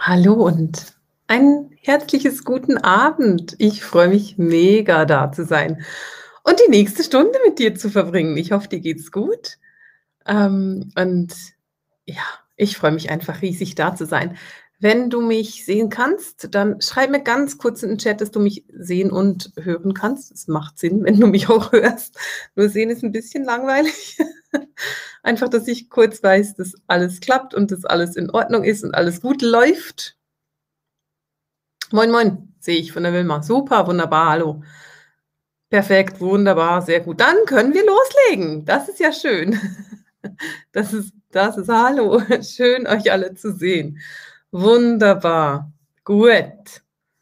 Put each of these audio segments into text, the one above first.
Hallo und ein herzliches guten Abend. Ich freue mich mega, da zu sein und die nächste Stunde mit dir zu verbringen. Ich hoffe, dir geht's gut. Und ja, ich freue mich einfach riesig, da zu sein. Wenn du mich sehen kannst, dann schreib mir ganz kurz in den Chat, dass du mich sehen und hören kannst. Es macht Sinn, wenn du mich auch hörst. Nur sehen ist ein bisschen langweilig. Einfach, dass ich kurz weiß, dass alles klappt und dass alles in Ordnung ist und alles gut läuft. Moin, moin, sehe ich von der Wilma. Super, wunderbar, hallo. Perfekt, wunderbar, sehr gut. Dann können wir loslegen. Das ist ja schön. Das ist hallo. Schön, euch alle zu sehen. Wunderbar. Gut.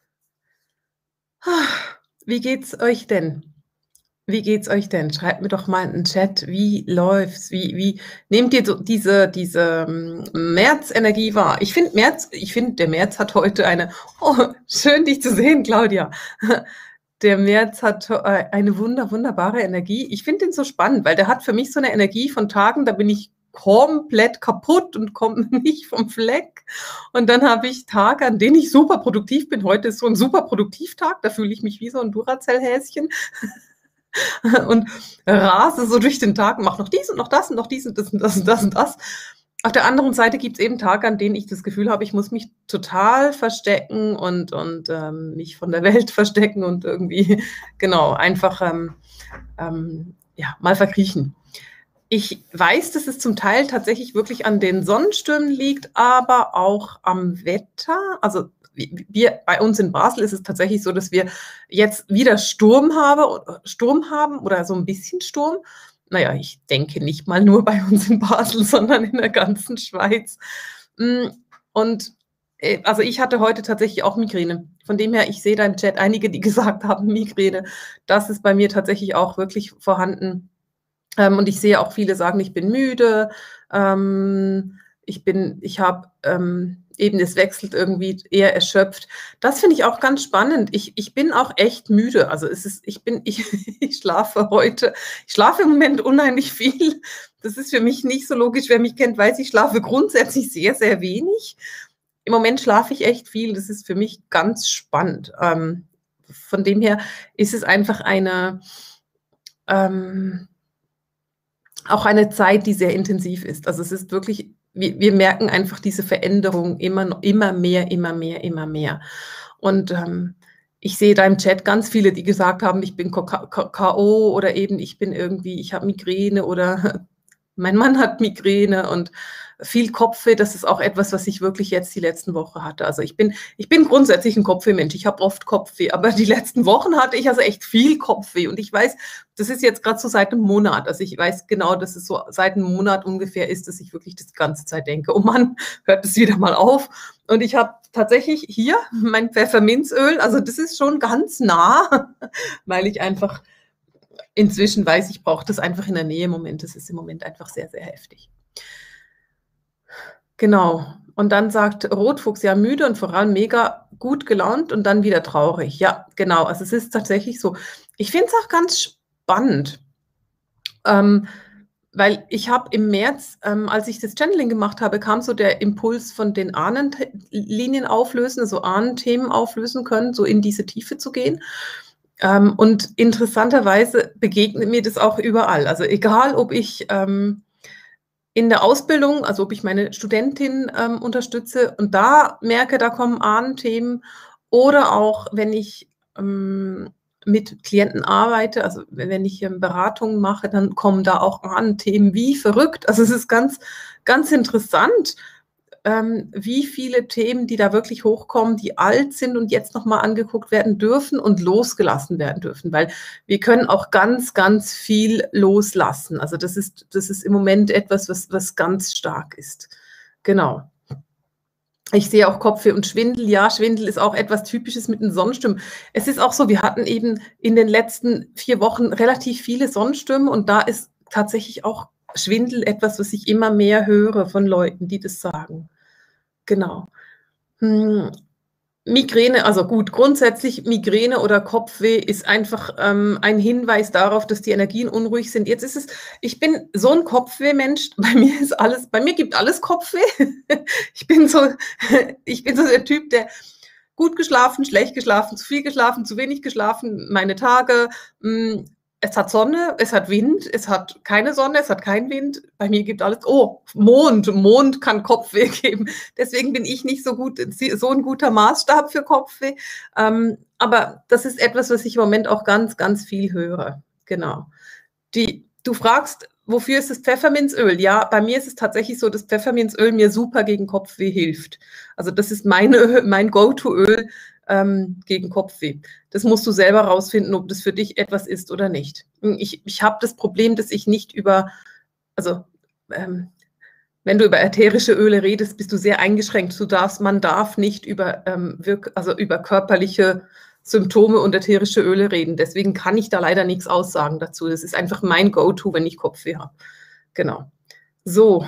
Wie geht's euch denn? Wie geht's euch denn? Schreibt mir doch mal in 'n Chat, wie läuft's? Wie nehmt ihr so diese Märzenergie wahr? Ich finde, der März hat heute eine oh, schön dich zu sehen, Claudia. Der März hat eine wunderbare Energie. Ich finde den so spannend, weil der hat für mich so 'ne Energie von Tagen, da bin ich komplett kaputt und komme nicht vom Fleck. Und dann habe ich Tage, an denen ich super produktiv bin. Heute ist so 'n super Produktivtag, da fühle ich mich wie so 'n Duracell-Häschen und rase so durch den Tag und mache noch dies und noch das und noch dies und das und das und das und das. Auf der anderen Seite gibt's eben Tage, an denen ich das Gefühl habe, ich muss mich total verstecken und mich von der Welt verstecken und irgendwie genau, einfach, ja, mal verkriechen. Ich weiß, dass es zum Teil tatsächlich wirklich an den Sonnenstürmen liegt, aber auch am Wetter. Also, wir bei uns in Basel ist es tatsächlich so, dass wir jetzt wieder Sturm haben oder so 'n bisschen Sturm. Na ja, ich denke nicht mal nur bei uns in Basel, sondern in der ganzen Schweiz. Hm, und, also, ich hatte heute tatsächlich auch Migräne. Von dem her, ich sehe da im Chat einige, die gesagt haben, Migräne. Das ist bei mir tatsächlich auch wirklich vorhanden. Und ich sehe auch viele sagen: „Ich bin müde, ich habe, eben es wechselt irgendwie eher erschöpft.“ Das finde ich auch ganz spannend. Ich bin auch echt müde. Also, es ist ich ich schlafe im Moment unheimlich viel. Das ist für mich nicht so logisch. Wer mich kennt, weiß, ich schlafe grundsätzlich sehr wenig. Im Moment schlafe ich echt viel. Das ist für mich ganz spannend. Von dem her ist es einfach ähm auch eine Zeit, die sehr intensiv ist. Also, es ist wirklich wir merken einfach diese Veränderung immer mehr, immer mehr, immer mehr. Und, ich sehe da im Chat ganz viele, die gesagt haben: „Ich bin K.o. oder eben ich habe Migräne oder mein Mann hat Migräne und viel Kopfweh.“ Das ist auch etwas, was ich wirklich jetzt die letzten Woche hatte. Also, ich bin grundsätzlich 'n Kopfwehmensch. Ich habe oft Kopfweh, aber die letzten Wochen hatte ich also echt viel Kopfweh und ich weiß, das ist jetzt grad so seit 'nem Monat. Also, ich weiß genau, dass es so seit 'nem Monat ungefähr ist, dass ich wirklich das die ganze Zeit denke: „Oh Mann, hört es wieder mal auf?“ Und ich habe tatsächlich hier mein Pfefferminzöl, also, das ist schon ganz nah, weil ich einfach inzwischen weiß, ich brauche das einfach in der Nähe im Moment. Das ist im Moment einfach sehr heftig. Genau. Und dann sagt Rotfuchs: „Ja, müde und vor allem mega gut gelaunt und dann wieder traurig.“ Ja, genau. Also, es ist tatsächlich so. Ich finde es auch ganz spannend, ähm, weil ich habe im März, als ich das Channeling gemacht habe, kam so der Impuls von den Ahnenlinien auflösen, also Ahnenthemen auflösen können, so in diese Tiefe zu gehen. Und interessanterweise begegnet mir das auch überall. Also, egal, ob ich, in der Ausbildung, also ob ich meine Studentin, unterstütze und da merke, da kommen Ahnenthemen oder auch, wenn ich, mit Klienten arbeite, also wenn ich, Beratungen mache, dann kommen da auch Ahnenthemen wie verrückt. Also, es ist ganz interessant, wie viele Themen, die da wirklich hochkommen, die alt sind und jetzt noch mal angeguckt werden dürfen und losgelassen werden dürfen, weil wir können auch ganz viel loslassen. Also, das ist im Moment etwas, was ganz stark ist. Genau. Ich sehe auch Kopfweh und Schwindel. Ja, Schwindel ist auch etwas Typisches mit den Sonnenstürmen. Es ist auch so, wir hatten eben in den letzten 4 Wochen relativ viele Sonnenstürme und da ist tatsächlich auch Schwindel etwas, was ich immer mehr höre von Leuten, die das sagen. Genau. Hm, Migräne, also gut, grundsätzlich Migräne oder Kopfweh ist einfach ein Hinweis darauf, dass die Energien unruhig sind. Jetzt ist es, ich bin so ein Kopfweh-Mensch, bei mir gibt alles Kopfweh. Ich bin so, ich bin so der Typ, der gut geschlafen, schlecht geschlafen, zu viel geschlafen, zu wenig geschlafen, meine Tage. Es hat Sonne, es hat Wind, es hat keine Sonne, es hat keinen Wind. Bei mir gibt alles. Oh, Mond kann Kopfweh geben. Deswegen bin ich nicht so gut, so ein guter Maßstab für Kopfweh. Aber das ist etwas, was ich im Moment auch ganz, ganz viel höre. Genau. Du fragst, wofür ist das Pfefferminzöl? Ja, bei mir ist es tatsächlich so, dass Pfefferminzöl mir super gegen Kopfweh hilft. Also das ist mein Go-To-Öl gegen Kopfweh. Das musst du selber rausfinden, ob das für dich etwas ist oder nicht. Ich habe das Problem, dass ich nicht wenn du über ätherische Öle redest, bist du sehr eingeschränkt. Man darf nicht über körperliche Symptome und ätherische Öle reden. Deswegen kann ich da leider nichts aussagen dazu. Das ist einfach mein Go-To, wenn ich Kopfweh habe. Genau. So.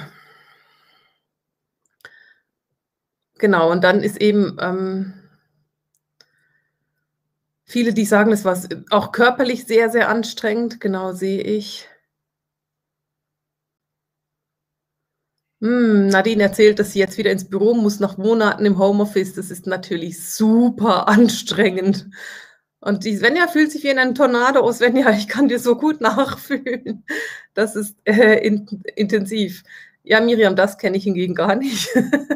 Genau, und dann ist eben viele, die sagen, das war auch körperlich sehr, sehr anstrengend. Genau, sehe ich. Nadine erzählt, dass sie jetzt wieder ins Büro muss nach Monaten im Homeoffice. Das ist natürlich super anstrengend. Und die Svenja fühlt sich wie in einem Tornado. Oh Svenja, ich kann dir so gut nachfühlen. Das ist intensiv. Ja, Miriam, das kenne ich hingegen gar nicht.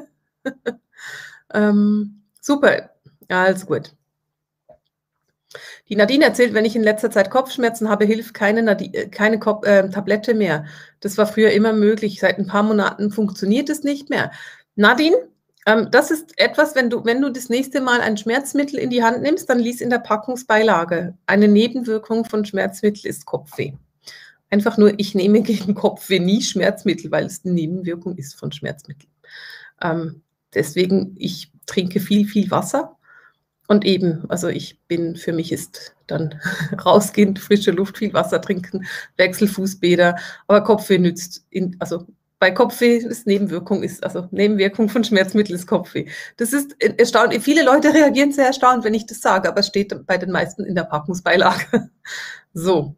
Super, alles gut. Die Nadine erzählt, wenn ich in letzter Zeit Kopfschmerzen habe, hilft keine Tablette mehr. Das war früher immer möglich. Seit ein paar Monaten funktioniert es nicht mehr. Nadine, das ist etwas, wenn du das nächste Mal ein Schmerzmittel in die Hand nimmst, dann lies in der Packungsbeilage. Eine Nebenwirkung von Schmerzmittel ist Kopfweh. Einfach nur, ich nehme gegen Kopfweh nie Schmerzmittel, weil es eine Nebenwirkung ist von Schmerzmitteln. Deswegen, ich trinke viel, viel Wasser. Und eben, also für mich ist dann rausgehen, frische Luft, viel Wasser trinken, Wechselfußbäder, aber Kopfweh bei Kopfweh ist Nebenwirkung von Schmerzmitteln ist Kopfweh. Das ist erstaunlich. Viele Leute reagieren sehr erstaunt, wenn ich das sage, aber es steht bei den meisten in der Packungsbeilage. So.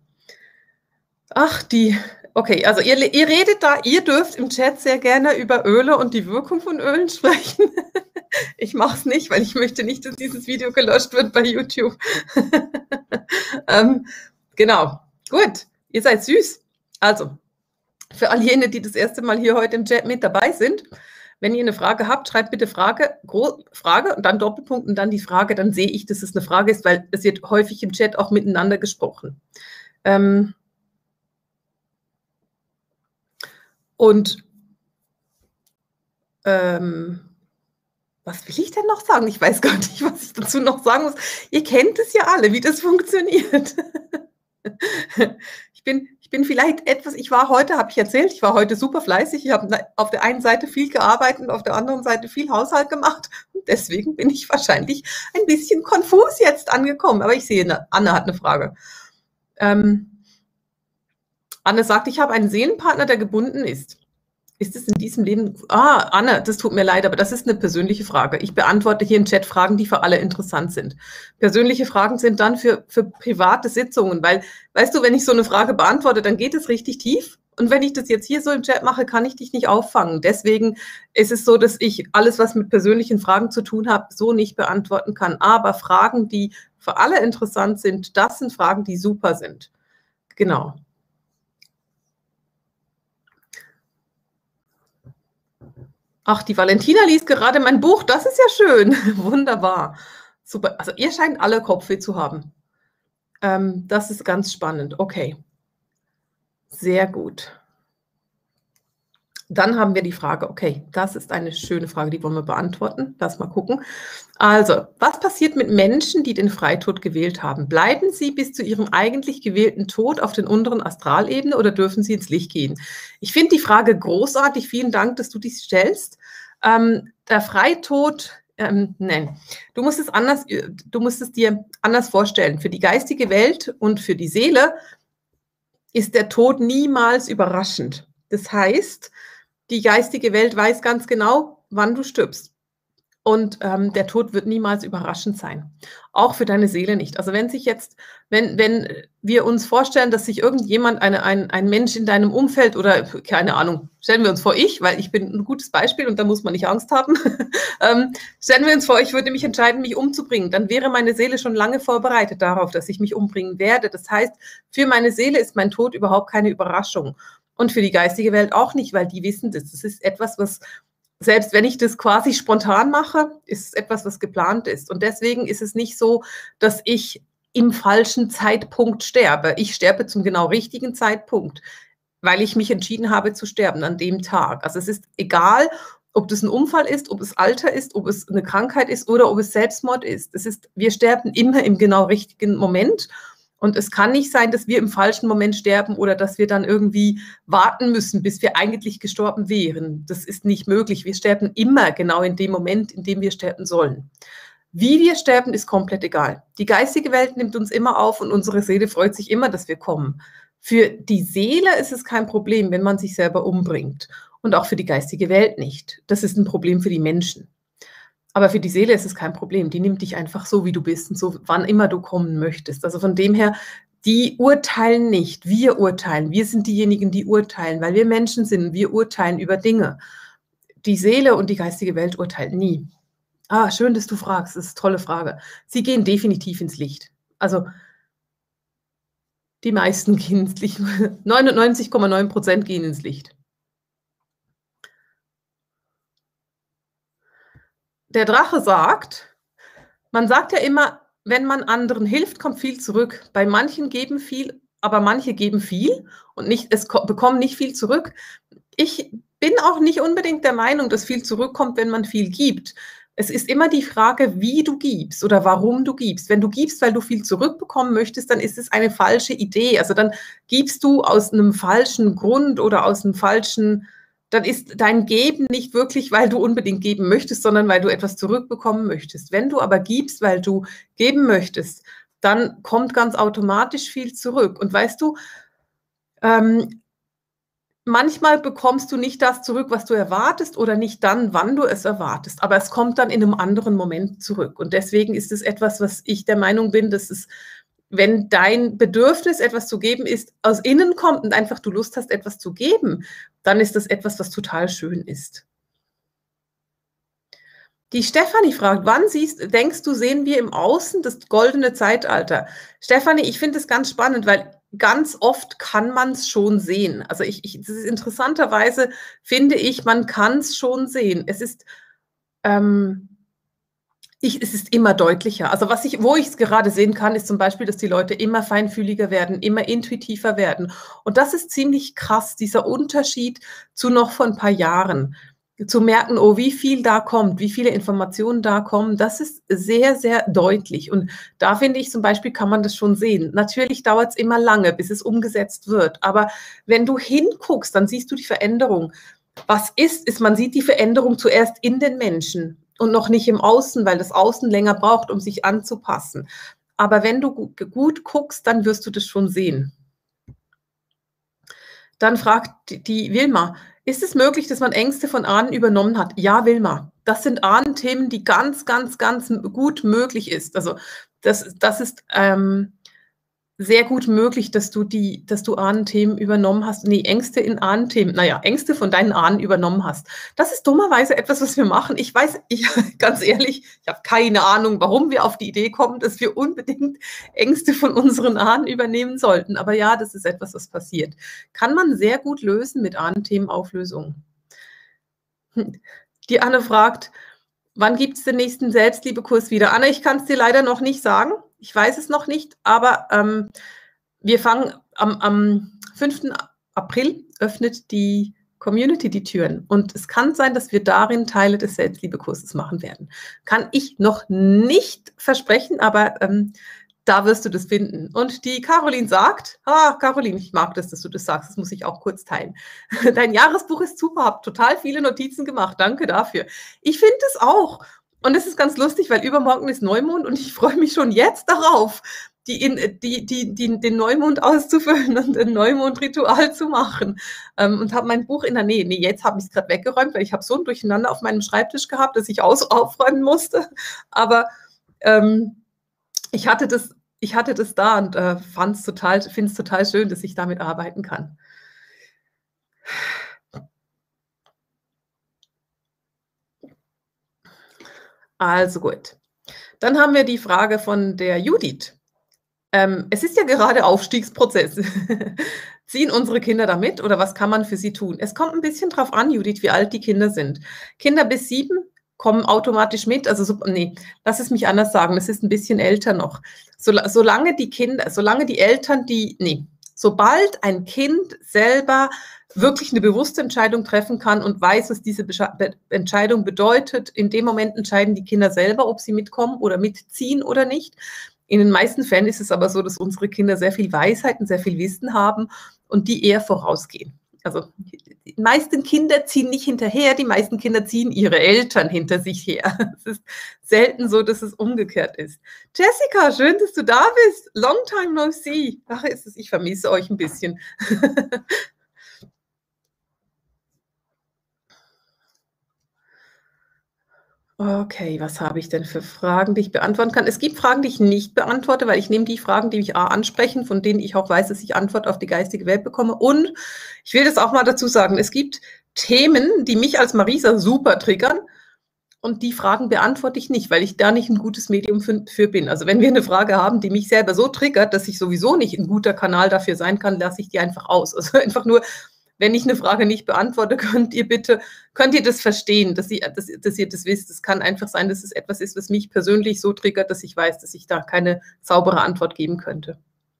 Okay, also ihr redet da, ihr dürft im Chat sehr gerne über Öle und die Wirkung von Ölen sprechen. Ich mache es nicht, weil ich möchte nicht, dass dieses Video gelöscht wird bei YouTube. Genau, gut, ihr seid süß. Also, für all jene, die das erste Mal hier heute im Chat mit dabei sind, wenn ihr eine Frage habt, schreibt bitte Frage und dann Doppelpunkt und dann die Frage, dann sehe ich, dass es eine Frage ist, weil es wird häufig im Chat auch miteinander gesprochen. Was will ich denn noch sagen? Ich weiß gar nicht, was ich dazu noch sagen muss. Ihr kennt es ja alle, wie das funktioniert. Ich bin vielleicht etwas, habe ich erzählt, ich war heute super fleißig. Ich habe auf der einen Seite viel gearbeitet und auf der anderen Seite viel Haushalt gemacht. Und deswegen bin ich wahrscheinlich ein bisschen konfus jetzt angekommen. Aber ich sehe, Anne hat eine Frage. Anne sagt, ich habe einen Seelenpartner, der gebunden ist. Ist es in diesem Leben... Anne, das tut mir leid, aber das ist eine persönliche Frage. Ich beantworte hier im Chat Fragen, die für alle interessant sind. Persönliche Fragen sind dann für private Sitzungen, weil, weißt du, wenn ich so eine Frage beantworte, dann geht es richtig tief. Und wenn ich das jetzt hier so im Chat mache, kann ich dich nicht auffangen. Deswegen ist es so, dass ich alles, was mit persönlichen Fragen zu tun hat, so nicht beantworten kann. Aber Fragen, die für alle interessant sind, das sind Fragen, die super sind. Genau. Ach, die Valentina liest gerade mein Buch. Das ist ja schön. Wunderbar. Super. Also ihr scheint alle Kopfweh zu haben. Das ist ganz spannend. Okay. Sehr gut. Dann haben wir die Frage, okay, das ist eine schöne Frage, die wollen wir beantworten. Lass mal gucken. Also, was passiert mit Menschen, die den Freitod gewählt haben? Bleiben sie bis zu ihrem eigentlich gewählten Tod auf den unteren Astralebene oder dürfen sie ins Licht gehen? Ich finde die Frage großartig. Vielen Dank, dass du dies stellst. Der Freitod, nein, du musst es dir anders vorstellen. Für die geistige Welt und für die Seele ist der Tod niemals überraschend. Das heißt, die geistige Welt weiß ganz genau, wann du stirbst. Und, der Tod wird niemals überraschend sein, auch für deine Seele nicht. Also, wenn wir uns vorstellen, dass sich irgendjemand ein Mensch in deinem Umfeld oder keine Ahnung, stellen wir uns vor weil ich bin ein gutes Beispiel und da muss man nicht Angst haben. Stellen wir uns vor, ich würde mich entscheiden, mich umzubringen, dann wäre meine Seele schon lange vorbereitet darauf, dass ich mich umbringen werde. Das heißt, für meine Seele ist mein Tod überhaupt keine Überraschung und für die geistige Welt auch nicht, weil die wissen das. Das ist etwas, was selbst wenn ich das quasi spontan mache, ist es etwas, was geplant ist. Und deswegen ist es nicht so, dass ich im falschen Zeitpunkt sterbe. Ich sterbe zum genau richtigen Zeitpunkt, weil ich mich entschieden habe zu sterben an dem Tag. Also es ist egal, ob das ein Unfall ist, ob es Alter ist, ob es eine Krankheit ist oder ob es Selbstmord ist. Wir sterben immer im genau richtigen Moment. Und es kann nicht sein, dass wir im falschen Moment sterben oder dass wir dann irgendwie warten müssen, bis wir eigentlich gestorben wären. Das ist nicht möglich. Wir sterben immer genau in dem Moment, in dem wir sterben sollen. Wie wir sterben, ist komplett egal. Die geistige Welt nimmt uns immer auf und unsere Seele freut sich immer, dass wir kommen. Für die Seele ist es kein Problem, wenn man sich selber umbringt. Und auch für die geistige Welt nicht. Das ist ein Problem für die Menschen. Aber für die Seele ist es kein Problem. Die nimmt dich einfach so, wie du bist und so, wann immer du kommen möchtest. Also von dem her, die urteilen nicht. Wir urteilen. Wir sind diejenigen, die urteilen, weil wir Menschen sind. Wir urteilen über Dinge. Die Seele und die geistige Welt urteilen nie. Ah, schön, dass du fragst. Das ist eine tolle Frage. Sie gehen definitiv ins Licht. Also die meisten gehen ins Licht. 99,9% gehen ins Licht. Der Drache sagt, man sagt ja immer, wenn man anderen hilft, kommt viel zurück. Bei manchen geben viel, aber manche geben viel und bekommen nicht viel zurück. Ich bin auch nicht unbedingt der Meinung, dass viel zurückkommt, wenn man viel gibt. Es ist immer die Frage, wie du gibst oder warum du gibst. Wenn du gibst, weil du viel zurückbekommen möchtest, dann ist es eine falsche Idee. Also dann gibst du aus einem falschen Grund oder aus einem falschen, dann ist dein Geben nicht wirklich, weil du unbedingt geben möchtest, sondern weil du etwas zurückbekommen möchtest. Wenn du aber gibst, weil du geben möchtest, dann kommt ganz automatisch viel zurück. Und weißt du, manchmal bekommst du nicht das zurück, was du erwartest oder nicht dann, wann du es erwartest, aber es kommt dann in einem anderen Moment zurück. Und deswegen ist es etwas, was ich der Meinung bin, dass es, wenn dein Bedürfnis, etwas zu geben ist, aus innen kommt und einfach du Lust hast, etwas zu geben, dann ist das etwas, was total schön ist. Die Stefanie fragt, denkst du, sehen wir im Außen das goldene Zeitalter? Stefanie, ich finde es ganz spannend, weil ganz oft kann man es schon sehen. Also das ist interessanterweise, finde ich, man kann es schon sehen. Es ist immer deutlicher. Also wo ich es gerade sehen kann, ist zum Beispiel, dass die Leute immer feinfühliger werden, immer intuitiver werden. Und das ist ziemlich krass, dieser Unterschied zu noch vor ein paar Jahren. Zu merken, oh, wie viel da kommt, wie viele Informationen da kommen, das ist sehr, sehr deutlich. Und da finde ich zum Beispiel, kann man das schon sehen. Natürlich dauert es immer lange, bis es umgesetzt wird. Aber wenn du hinguckst, dann siehst du die Veränderung. Was ist, man sieht die Veränderung zuerst in den Menschen und noch nicht im Außen, weil das Außen länger braucht, um sich anzupassen. Aber wenn du gut guckst, dann wirst du das schon sehen. Dann fragt die Wilma, ist es möglich, dass man Ängste von Ahnen übernommen hat? Ja, Wilma. Das sind Ahnenthemen, die ganz, ganz, ganz gut möglich ist. Also das ist sehr gut möglich, dass du Ahnenthemen übernommen hast. Nee, Ängste in Ahnenthemen. Naja, Ängste von deinen Ahnen übernommen hast. Das ist dummerweise etwas, was wir machen. Ganz ehrlich, ich habe keine Ahnung, warum wir auf die Idee kommen, dass wir unbedingt Ängste von unseren Ahnen übernehmen sollten. Aber ja, das ist etwas, was passiert. Kann man sehr gut lösen mit Ahnenthemenauflösung. Die Anne fragt, wann gibt es den nächsten Selbstliebekurs wieder? Anne, ich kann es dir leider noch nicht sagen. Ich weiß es noch nicht, aber wir fangen am 5. April öffnet die Community die Türen. Und es kann sein, dass wir darin Teile des Selbstliebekurses machen werden. Kann ich noch nicht versprechen, aber da wirst du das finden. Und die Caroline sagt, Caroline, ich mag das, dass du das sagst, das muss ich auch kurz teilen. Dein Jahresbuch ist super, hab total viele Notizen gemacht, danke dafür. Ich finde es auch. Und es ist ganz lustig, weil übermorgen ist Neumond und ich freue mich schon jetzt darauf, den Neumond auszufüllen und ein Neumondritual zu machen. Und habe mein Buch in der Nähe. Nee, jetzt habe ich es gerade weggeräumt, weil ich habe so ein Durcheinander auf meinem Schreibtisch gehabt, dass ich aufräumen musste. Aber ich hatte das da und finde es total schön, dass ich damit arbeiten kann. Also gut. Dann haben wir die Frage von der Judith. Es ist ja gerade Aufstiegsprozess. Ziehen unsere Kinder da mit oder was kann man für sie tun? Es kommt ein bisschen drauf an, Judith, wie alt die Kinder sind. Kinder bis 7 kommen automatisch mit. Also nee, lass es mich anders sagen. Es ist ein bisschen älter noch. Solange die Eltern sobald ein Kind selber wirklich eine bewusste Entscheidung treffen kann und weiß, was diese Entscheidung bedeutet, in dem Moment entscheiden die Kinder selber, ob sie mitkommen oder mitziehen oder nicht. In den meisten Fällen ist es aber so, dass unsere Kinder sehr viel Weisheit und sehr viel Wissen haben und die eher vorausgehen. Also die meisten Kinder ziehen nicht hinterher, die meisten Kinder ziehen ihre Eltern hinter sich her. Es ist selten so, dass es umgekehrt ist. Jessica, schön, dass du da bist. Long time no see. Ach, ich vermisse euch ein bisschen. Okay, was habe ich denn für Fragen, die ich beantworten kann? Es gibt Fragen, die ich nicht beantworte, weil ich nehme die Fragen, die mich ansprechen, von denen ich auch weiß, dass ich Antwort auf die geistige Welt bekomme. Und ich will das auch mal dazu sagen, es gibt Themen, die mich als Marisa super triggern. Und die Fragen beantworte ich nicht, weil ich da nicht ein gutes Medium für bin. Also wenn wir eine Frage haben, die mich selber so triggert, dass ich sowieso nicht ein guter Kanal dafür sein kann, lasse ich die einfach aus. Also einfach nur, wenn ich eine Frage nicht beantworte, könnt ihr das verstehen, dass ihr das wisst. Es kann einfach sein, dass es etwas ist, was mich persönlich so triggert, dass ich weiß, dass ich da keine saubere Antwort geben könnte.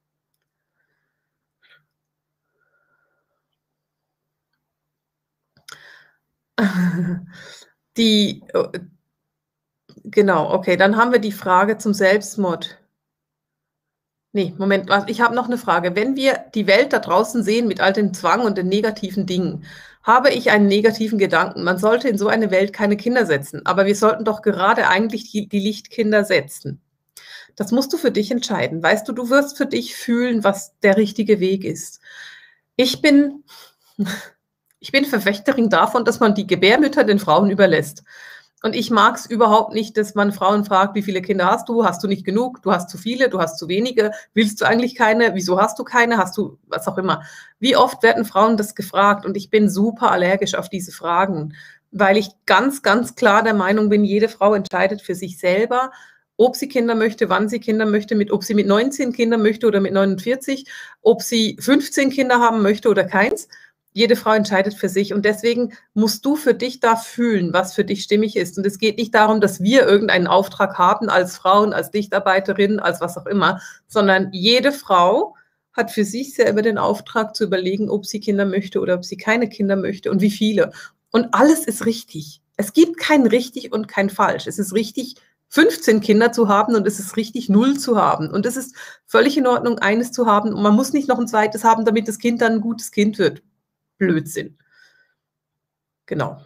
Genau, okay, dann haben wir die Frage zum Selbstmord. Nee, Moment, ich habe noch eine Frage. Wenn wir die Welt da draußen sehen mit all dem Zwang und den negativen Dingen, habe ich einen negativen Gedanken. Man sollte in so eine Welt keine Kinder setzen, aber wir sollten doch gerade eigentlich die Lichtkinder setzen. Das musst du für dich entscheiden. Weißt du, du wirst für dich fühlen, was der richtige Weg ist. Ich bin Verfechterin davon, dass man die Gebärmütter den Frauen überlässt. Und ich mag es überhaupt nicht, dass man Frauen fragt, wie viele Kinder hast du? Hast du nicht genug? Du hast zu viele? Du hast zu wenige? Willst du eigentlich keine? Wieso hast du keine? Hast du was auch immer? Wie oft werden Frauen das gefragt? Und ich bin super allergisch auf diese Fragen, weil ich ganz, ganz klar der Meinung bin, jede Frau entscheidet für sich selber, ob sie Kinder möchte, wann sie Kinder möchte, ob sie mit 19 Kinder möchte oder mit 49, ob sie 15 Kinder haben möchte oder keins. Jede Frau entscheidet für sich und deswegen musst du für dich da fühlen, was für dich stimmig ist. Und es geht nicht darum, dass wir irgendeinen Auftrag haben als Frauen, als Lichtarbeiterin, als was auch immer, sondern jede Frau hat für sich selber den Auftrag zu überlegen, ob sie Kinder möchte oder ob sie keine Kinder möchte und wie viele. Und alles ist richtig. Es gibt kein richtig und kein falsch. Es ist richtig, 15 Kinder zu haben und es ist richtig, 0 zu haben. Und es ist völlig in Ordnung, eines zu haben. Und man muss nicht noch ein zweites haben, damit das Kind dann ein gutes Kind wird. Blödsinn. Genau.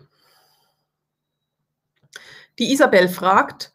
Die Isabel fragt,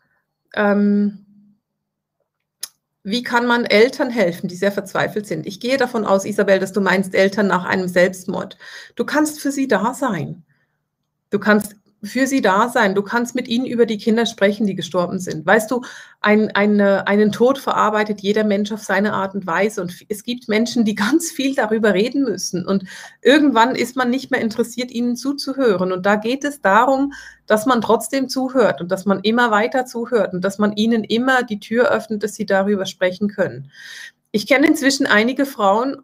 wie kann man Eltern helfen, die sehr verzweifelt sind? Ich gehe davon aus, Isabel, dass du meinst Eltern nach einem Selbstmord. Du kannst für sie da sein. Du kannst für sie da sein. Du kannst mit ihnen über die Kinder sprechen, die gestorben sind. Weißt du, einen Tod verarbeitet jeder Mensch auf seine Art und Weise. Und es gibt Menschen, die ganz viel darüber reden müssen. Und irgendwann ist man nicht mehr interessiert, ihnen zuzuhören. Und da geht es darum, dass man trotzdem zuhört und dass man immer weiter zuhört und dass man ihnen immer die Tür öffnet, dass sie darüber sprechen können. Ich kenne inzwischen einige Frauen,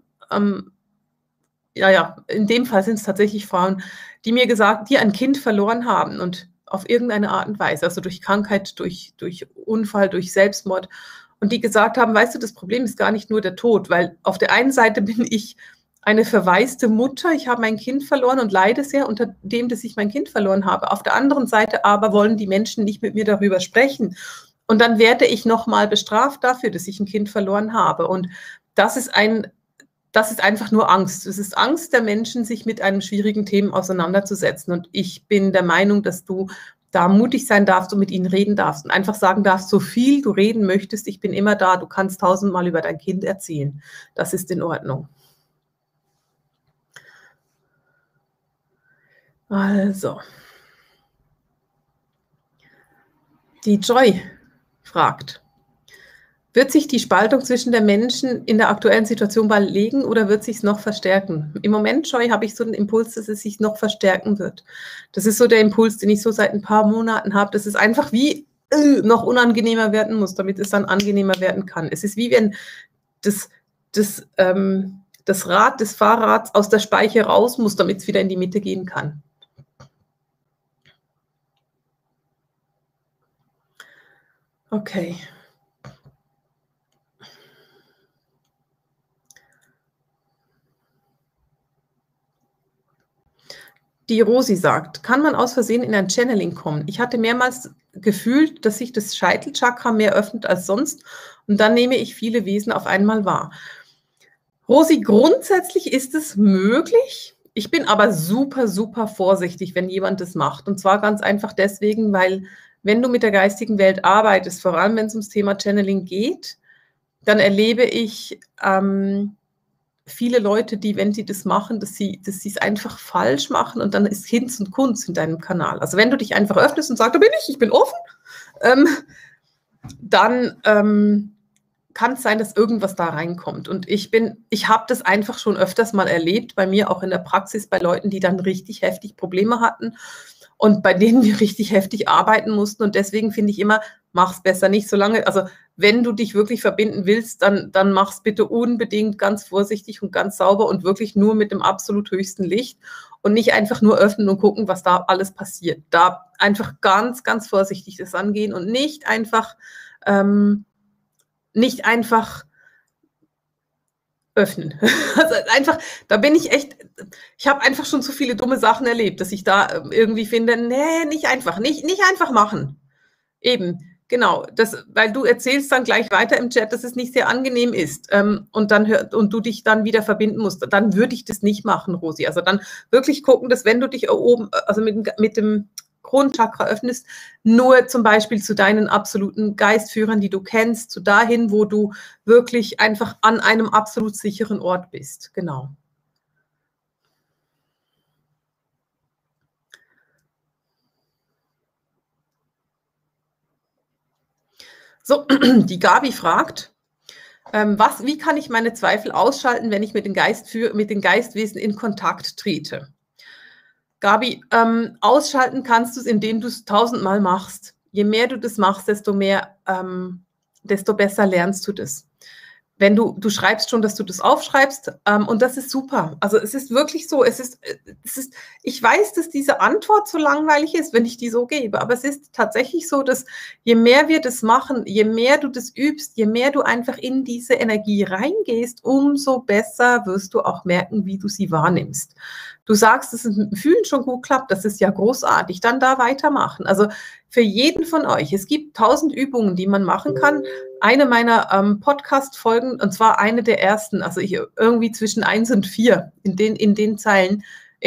in dem Fall sind es tatsächlich Frauen, die ein Kind verloren haben und auf irgendeine Art und Weise, also durch Krankheit, durch Unfall, durch Selbstmord und die gesagt haben, weißt du, das Problem ist gar nicht nur der Tod, weil auf der einen Seite bin ich eine verwaiste Mutter, ich habe mein Kind verloren und leide sehr unter dem, dass ich mein Kind verloren habe. Auf der anderen Seite aber wollen die Menschen nicht mit mir darüber sprechen und dann werde ich nochmal bestraft dafür, dass ich ein Kind verloren habe und das ist einfach nur Angst. Es ist Angst der Menschen, sich mit einem schwierigen Thema auseinanderzusetzen. Und ich bin der Meinung, dass du da mutig sein darfst und mit ihnen reden darfst und einfach sagen darfst, so viel du reden möchtest, ich bin immer da, du kannst 1000-mal über dein Kind erzählen. Das ist in Ordnung. Also, die Joy fragt, wird sich die Spaltung zwischen den Menschen in der aktuellen Situation bald legen oder wird sich es noch verstärken? Im Moment, Joy, habe ich so den Impuls, dass es sich noch verstärken wird. Das ist so der Impuls, den ich so seit ein paar Monaten habe, dass es einfach wie noch unangenehmer werden muss, damit es dann angenehmer werden kann. Es ist wie wenn das Rad des Fahrrads aus der Speiche raus muss, damit es wieder in die Mitte gehen kann. Okay. Die Rosi sagt, kann man aus Versehen in ein Channeling kommen? Ich hatte mehrmals gefühlt, dass sich das Scheitelchakra mehr öffnet als sonst und dann nehme ich viele Wesen auf einmal wahr. Rosi, grundsätzlich ist es möglich. Ich bin aber super, super vorsichtig, wenn jemand das macht. Und zwar ganz einfach deswegen, weil wenn du mit der geistigen Welt arbeitest, vor allem wenn es ums Thema Channeling geht, dann erlebe ich viele Leute, die, wenn sie das machen, dass sie es einfach falsch machen und dann ist Hinz und Kunz in deinem Kanal. Also wenn du dich einfach öffnest und sagst, da bin ich bin offen, dann kann es sein, dass irgendwas da reinkommt. Und ich habe das einfach schon öfters mal erlebt, bei mir auch in der Praxis, bei Leuten, die dann richtig heftig Probleme hatten und bei denen wir richtig heftig arbeiten mussten. Und deswegen finde ich immer, mach's besser nicht, solange, also wenn du dich wirklich verbinden willst, dann mach's bitte unbedingt ganz vorsichtig und ganz sauber und wirklich nur mit dem absolut höchsten Licht und nicht einfach nur öffnen und gucken, was da alles passiert. Da einfach ganz, ganz vorsichtig das angehen und nicht einfach öffnen. Also einfach, da bin ich echt, ich habe einfach schon so viele dumme Sachen erlebt, dass ich da irgendwie finde, nee, nicht einfach machen. Eben, genau, weil du erzählst dann gleich weiter im Chat, dass es nicht sehr angenehm ist und du dich dann wieder verbinden musst. Dann würde ich das nicht machen, Rosi. Also dann wirklich gucken, dass wenn du dich oben, also mit dem Kronchakra öffnest, nur zum Beispiel zu deinen absoluten Geistführern, die du kennst, zu dahin, wo du wirklich einfach an einem absolut sicheren Ort bist. Genau. So, die Gabi fragt, wie kann ich meine Zweifel ausschalten, wenn ich mit den Geistwesen in Kontakt trete? Gabi, ausschalten kannst du es, indem du es 1000-mal machst. Je mehr du das machst, desto besser lernst du das. Wenn du schreibst schon, dass du das aufschreibst und das ist super. Also es ist wirklich so, ich weiß, dass diese Antwort so langweilig ist, wenn ich die so gebe, aber es ist tatsächlich so, dass je mehr wir das machen, je mehr du das übst, je mehr du einfach in diese Energie reingehst, umso besser wirst du auch merken, wie du sie wahrnimmst. Du sagst, dass es mit dem Fühlen schon gut klappt, das ist ja großartig, dann da weitermachen. Also für jeden von euch, es gibt 1000 Übungen, die man machen kann. Eine meiner Podcast-Folgen, und zwar eine der ersten, also irgendwie zwischen 1 und 4, in den Zahlen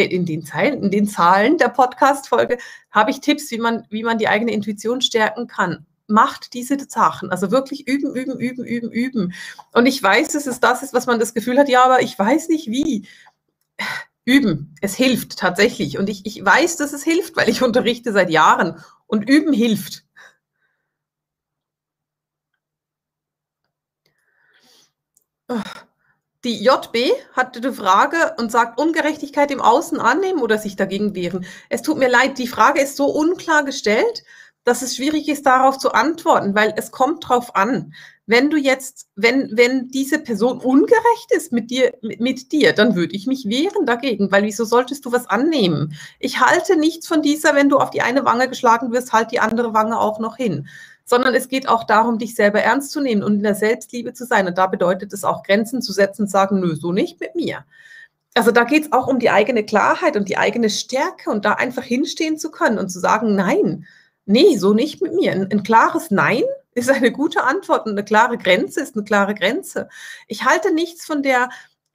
der Podcast-Folge, habe ich Tipps, wie man die eigene Intuition stärken kann. Macht diese Sachen, also wirklich üben, üben, üben, üben, üben. Und ich weiß, dass es das ist, was man das Gefühl hat, ja, aber ich weiß nicht wie. Üben, es hilft tatsächlich. Und ich weiß, dass es hilft, weil ich unterrichte seit Jahren. Und üben hilft. Die JB hatte eine Frage und sagt, Ungerechtigkeit im Außen annehmen oder sich dagegen wehren. Es tut mir leid, die Frage ist so unklar gestellt, dass es schwierig ist, darauf zu antworten, weil es kommt drauf an. Wenn diese Person ungerecht ist mit dir, dann würde ich mich wehren dagegen, weil wieso solltest du was annehmen? Ich halte nichts von dieser, wenn du auf die eine Wange geschlagen wirst, halt die andere Wange auch noch hin. Sondern es geht auch darum, dich selber ernst zu nehmen und in der Selbstliebe zu sein. Und da bedeutet es auch, Grenzen zu setzen und sagen, nö, so nicht mit mir. Also da geht es auch um die eigene Klarheit und die eigene Stärke und da einfach hinstehen zu können und zu sagen, nein, nee, so nicht mit mir. Ein klares Nein ist eine gute Antwort und eine klare Grenze ist eine klare Grenze. Ich halte nichts von der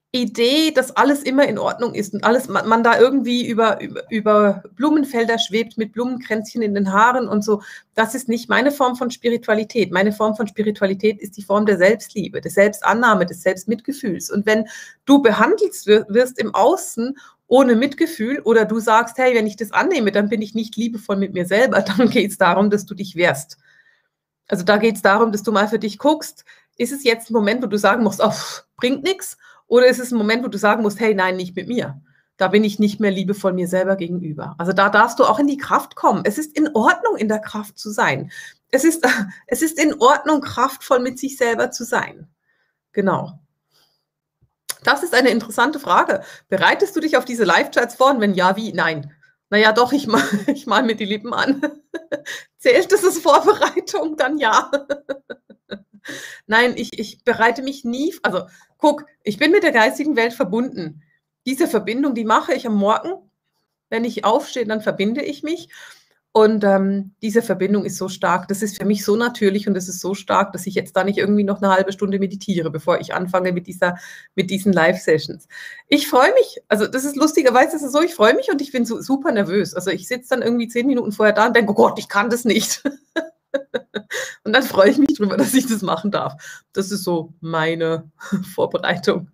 Idee, dass alles immer in Ordnung ist und alles man da irgendwie über Blumenfelder schwebt mit Blumenkränzchen in den Haaren und so. Das ist nicht meine Form von Spiritualität. Meine Form von Spiritualität ist die Form der Selbstliebe, der Selbstannahme, des Selbstmitgefühls. Und wenn du behandelt wirst im Außen ohne Mitgefühl oder du sagst, hey, wenn ich das annehme, dann bin ich nicht liebevoll mit mir selber, dann geht es darum, dass du dich wehrst. Also da geht es darum, dass du mal für dich guckst, ist es jetzt ein Moment, wo du sagen musst, oh, bringt nichts? Oder ist es ein Moment, wo du sagen musst, hey, nein, nicht mit mir. Da bin ich nicht mehr liebevoll mir selber gegenüber. Also da darfst du auch in die Kraft kommen. Es ist in Ordnung, in der Kraft zu sein. Es ist in Ordnung, kraftvoll mit sich selber zu sein. Genau. Das ist eine interessante Frage. Bereitest du dich auf diese Live-Chats vor? Und wenn ja, wie? Nein. Naja, doch, ich mal mir die Lippen an. Zählt das als Vorbereitung? Dann ja. Nein, ich bereite mich nie, also guck, ich bin mit der geistigen Welt verbunden. Diese Verbindung, die mache ich am Morgen. Wenn ich aufstehe, dann verbinde ich mich. Und diese Verbindung ist so stark, das ist für mich so natürlich und es ist so stark, dass ich jetzt da nicht irgendwie noch eine halbe Stunde meditiere, bevor ich anfange mit diesen Live-Sessions. Ich freue mich, also das ist lustigerweise, das ist so, ich freue mich und ich bin so super nervös. Also ich sitze dann irgendwie 10 Minuten vorher da und denke, oh Gott, ich kann das nicht. Und dann freue ich mich drüber, dass ich das machen darf. Das ist so meine Vorbereitung.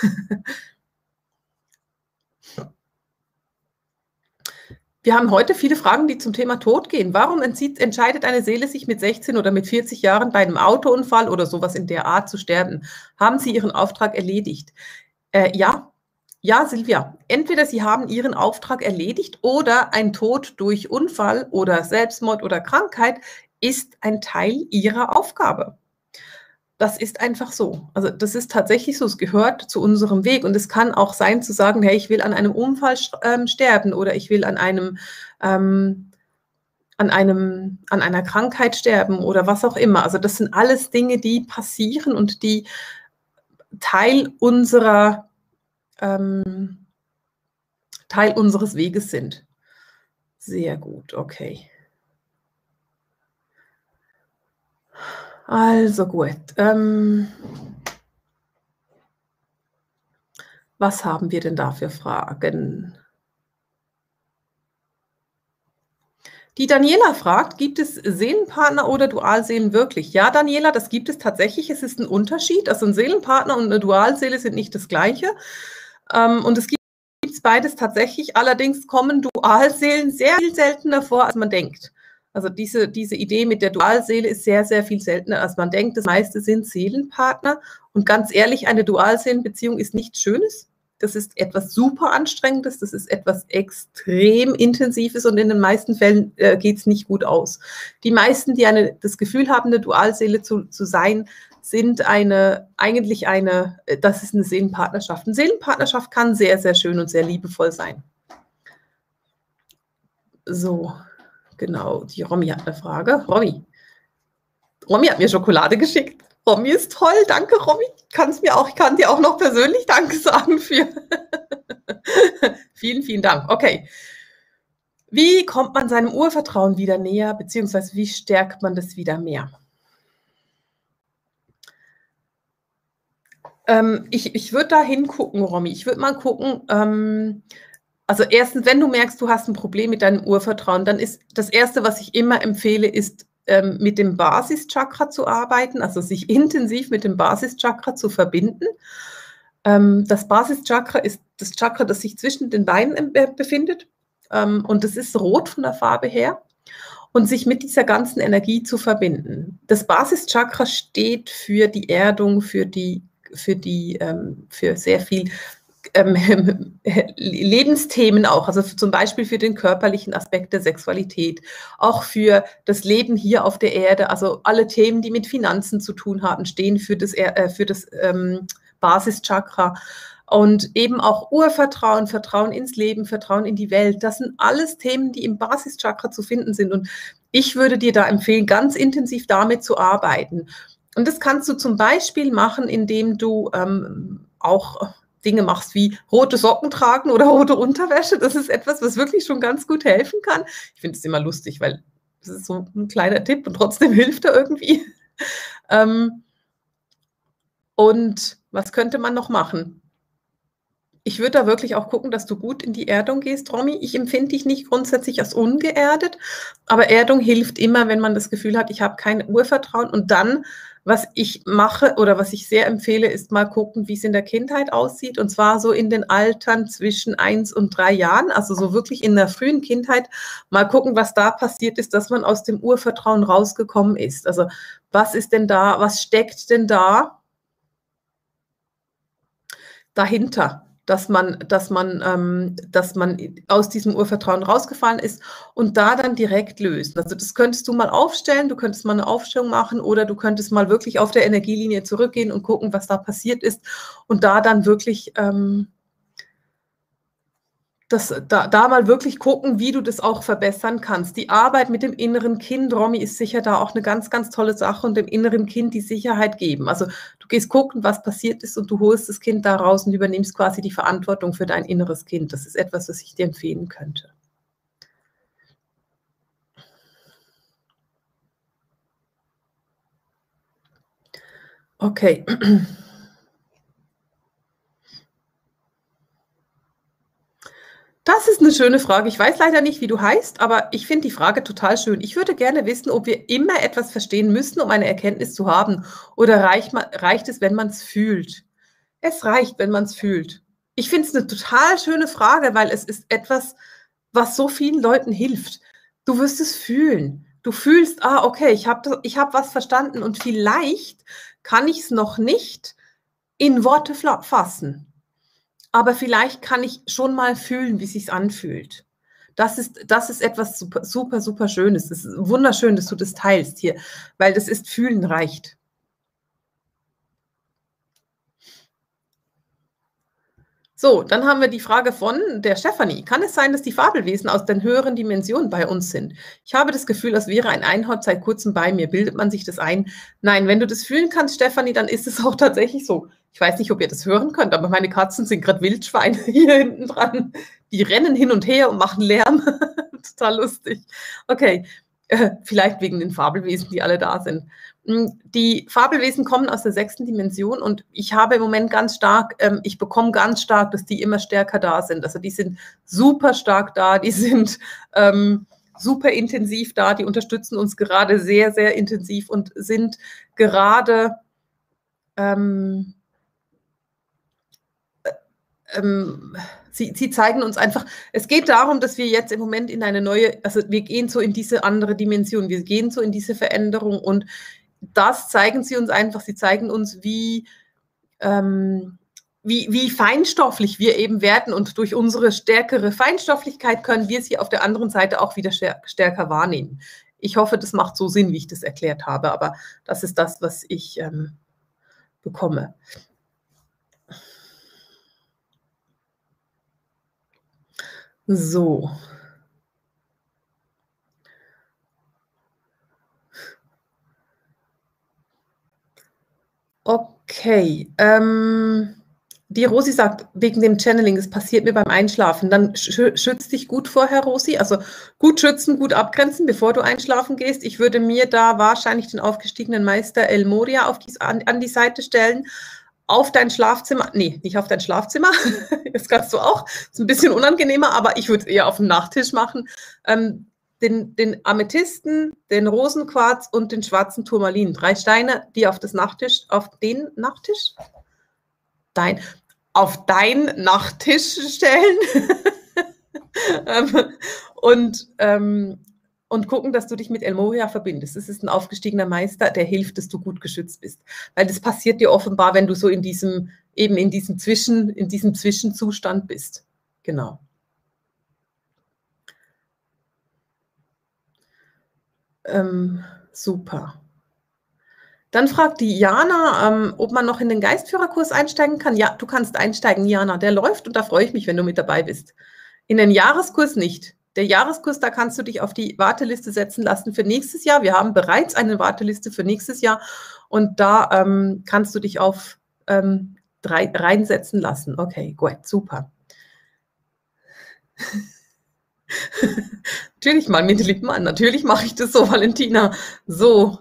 Wir haben heute viele Fragen, die zum Thema Tod gehen. Warum entscheidet eine Seele sich mit 16 oder mit 40 Jahren bei einem Autounfall oder sowas in der Art zu sterben? Haben Sie Ihren Auftrag erledigt? Ja. Ja, Silvia. Entweder Sie haben Ihren Auftrag erledigt oder ein Tod durch Unfall oder Selbstmord oder Krankheit ist ein Teil Ihrer Aufgabe. Das ist einfach so. Also das ist tatsächlich so, es gehört zu unserem Weg. Und es kann auch sein zu sagen, hey, ich will an einem Unfall sterben oder ich will an einer Krankheit sterben oder was auch immer. Also das sind alles Dinge, die passieren und die Teil unseres Weges sind. Sehr gut, okay. Also gut. Was haben wir denn da für Fragen? Die Daniela fragt, gibt es Seelenpartner oder Dualseelen wirklich? Ja, Daniela, das gibt es tatsächlich. Es ist ein Unterschied. Also ein Seelenpartner und eine Dualseele sind nicht das Gleiche. Und es gibt beides tatsächlich. Allerdings kommen Dualseelen sehr viel seltener vor, als man denkt. Also diese Idee mit der Dualseele ist sehr, sehr viel seltener, als man denkt. Das meiste sind Seelenpartner. Und ganz ehrlich, eine Dualseelenbeziehung ist nichts Schönes. Das ist etwas super Anstrengendes, das ist etwas extrem Intensives und in den meisten Fällen geht es nicht gut aus. Die meisten, die das Gefühl haben, eine Dualseele zu sein, sind das ist eine Seelenpartnerschaft. Eine Seelenpartnerschaft kann sehr, sehr schön und sehr liebevoll sein. So, genau, die Romy hat eine Frage. Romy hat mir Schokolade geschickt. Romy ist toll, danke Romy. Ich kann dir auch noch persönlich Danke sagen für. Vielen, vielen Dank. Okay. Wie kommt man seinem Urvertrauen wieder näher, beziehungsweise wie stärkt man das wieder mehr? Ich würde da hingucken, Romy. Ich würde mal gucken, also erstens, wenn du merkst, du hast ein Problem mit deinem Urvertrauen, dann ist das Erste, was ich immer empfehle, ist, mit dem Basischakra zu arbeiten, also sich intensiv mit dem Basischakra zu verbinden. Das Basischakra ist das Chakra, das sich zwischen den Beinen befindet. Und das ist rot von der Farbe her. Und sich mit dieser ganzen Energie zu verbinden. Das Basischakra steht für die Erdung, für sehr viel Lebensthemen auch, also zum Beispiel für den körperlichen Aspekt der Sexualität, auch für das Leben hier auf der Erde, also alle Themen, die mit Finanzen zu tun haben, stehen für das Basischakra. Und eben auch Urvertrauen, Vertrauen ins Leben, Vertrauen in die Welt. Das sind alles Themen, die im Basischakra zu finden sind. Und ich würde dir da empfehlen, ganz intensiv damit zu arbeiten. Und das kannst du zum Beispiel machen, indem du auch Dinge machst wie rote Socken tragen oder rote Unterwäsche. Das ist etwas, was wirklich schon ganz gut helfen kann. Ich finde es immer lustig, weil das ist so ein kleiner Tipp und trotzdem hilft er irgendwie. Und was könnte man noch machen? Ich würde da wirklich auch gucken, dass du gut in die Erdung gehst, Romy. Ich empfinde dich nicht grundsätzlich als ungeerdet, aber Erdung hilft immer, wenn man das Gefühl hat, ich habe kein Urvertrauen. Und dann, was ich mache oder was ich sehr empfehle, ist mal gucken, wie es in der Kindheit aussieht. Und zwar so in den Altern zwischen 1 und 3 Jahren, also so wirklich in der frühen Kindheit, mal gucken, was da passiert ist, dass man aus dem Urvertrauen rausgekommen ist. Also was ist denn da, was steckt denn da dahinter, dass man aus diesem Urvertrauen rausgefallen ist und da dann direkt lösen. Also das könntest du mal aufstellen, du könntest mal eine Aufstellung machen oder du könntest mal wirklich auf der Energielinie zurückgehen und gucken, was da passiert ist und da dann wirklich da mal wirklich gucken, wie du das auch verbessern kannst. Die Arbeit mit dem inneren Kind, Romy, ist sicher da auch eine ganz, ganz tolle Sache und dem inneren Kind die Sicherheit geben. Also du gehst gucken, was passiert ist und du holst das Kind da raus und übernimmst quasi die Verantwortung für dein inneres Kind. Das ist etwas, was ich dir empfehlen könnte. Okay. Das ist eine schöne Frage. Ich weiß leider nicht, wie du heißt, aber ich finde die Frage total schön. Ich würde gerne wissen, ob wir immer etwas verstehen müssen, um eine Erkenntnis zu haben, oder reicht es, wenn man es fühlt? Es reicht, wenn man es fühlt. Ich finde es eine total schöne Frage, weil es ist etwas, was so vielen Leuten hilft. Du wirst es fühlen. Du fühlst, okay, ich habe was verstanden und vielleicht kann ich es noch nicht in Worte fassen. Aber vielleicht kann ich schon mal fühlen, wie es sich anfühlt. Das ist etwas super, super, super Schönes. Es ist wunderschön, dass du das teilst hier, weil das ist fühlen reicht. So, dann haben wir die Frage von der Stefanie. Kann es sein, dass die Fabelwesen aus den höheren Dimensionen bei uns sind? Ich habe das Gefühl, als wäre ein Einhorn seit kurzem bei mir. Bildet man sich das ein? Nein, wenn du das fühlen kannst, Stefanie, dann ist es auch tatsächlich so. Ich weiß nicht, ob ihr das hören könnt, aber meine Katzen sind gerade Wildschweine hier hinten dran. Die rennen hin und her und machen Lärm. Total lustig. Okay, vielleicht wegen den Fabelwesen, die alle da sind. Die Fabelwesen kommen aus der 6. Dimension und ich habe im Moment ganz stark, ich bekomme ganz stark, dass die immer stärker da sind. Also die sind super stark da, die sind super intensiv da, die unterstützen uns gerade sehr, sehr intensiv und sind gerade sie zeigen uns einfach, es geht darum, dass wir jetzt im Moment in eine neue, also wir gehen so in diese andere Dimension, wir gehen so in diese Veränderung und das zeigen sie uns einfach, sie zeigen uns, wie feinstofflich wir eben werden und durch unsere stärkere Feinstofflichkeit können wir sie auf der anderen Seite auch wieder stärker wahrnehmen. Ich hoffe, das macht so Sinn, wie ich das erklärt habe, aber das ist das, was ich bekomme. So. Okay. Die Rosi sagt, wegen dem Channeling, es passiert mir beim Einschlafen. Dann schütz dich gut vorher, Rosi. Also gut schützen, gut abgrenzen, bevor du einschlafen gehst. Ich würde mir da wahrscheinlich den aufgestiegenen Meister El Moria an die Seite stellen. Auf dein Schlafzimmer, nee, nicht auf dein Schlafzimmer, das kannst du auch, ist ein bisschen unangenehmer, aber ich würde es eher auf den Nachttisch machen. Den Amethysten, den Rosenquarz und den schwarzen Turmalin. 3 Steine, die auf den Nachttisch? Auf dein Nachttisch stellen und, und gucken, dass du dich mit El Moria verbindest. Das ist ein aufgestiegener Meister, der hilft, dass du gut geschützt bist. Weil das passiert dir offenbar, wenn du so in diesem Zwischenzustand bist. Genau. Super. Dann fragt die Jana, ob man noch in den Geistführerkurs einsteigen kann. Ja, du kannst einsteigen, Jana. Der läuft und da freue ich mich, wenn du mit dabei bist. In den Jahreskurs nicht. Der Jahreskurs, da kannst du dich auf die Warteliste setzen lassen für nächstes Jahr. Wir haben bereits eine Warteliste für nächstes Jahr und da kannst du dich auf 3 reinsetzen lassen. Okay, gut, super. Natürlich mal mit den Lippen an. Natürlich mache ich das so, Valentina. So.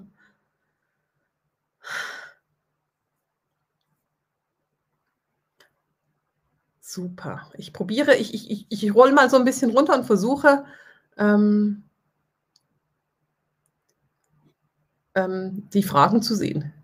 Super. Ich rolle mal so ein bisschen runter und versuche, ähm, die Fragen zu sehen.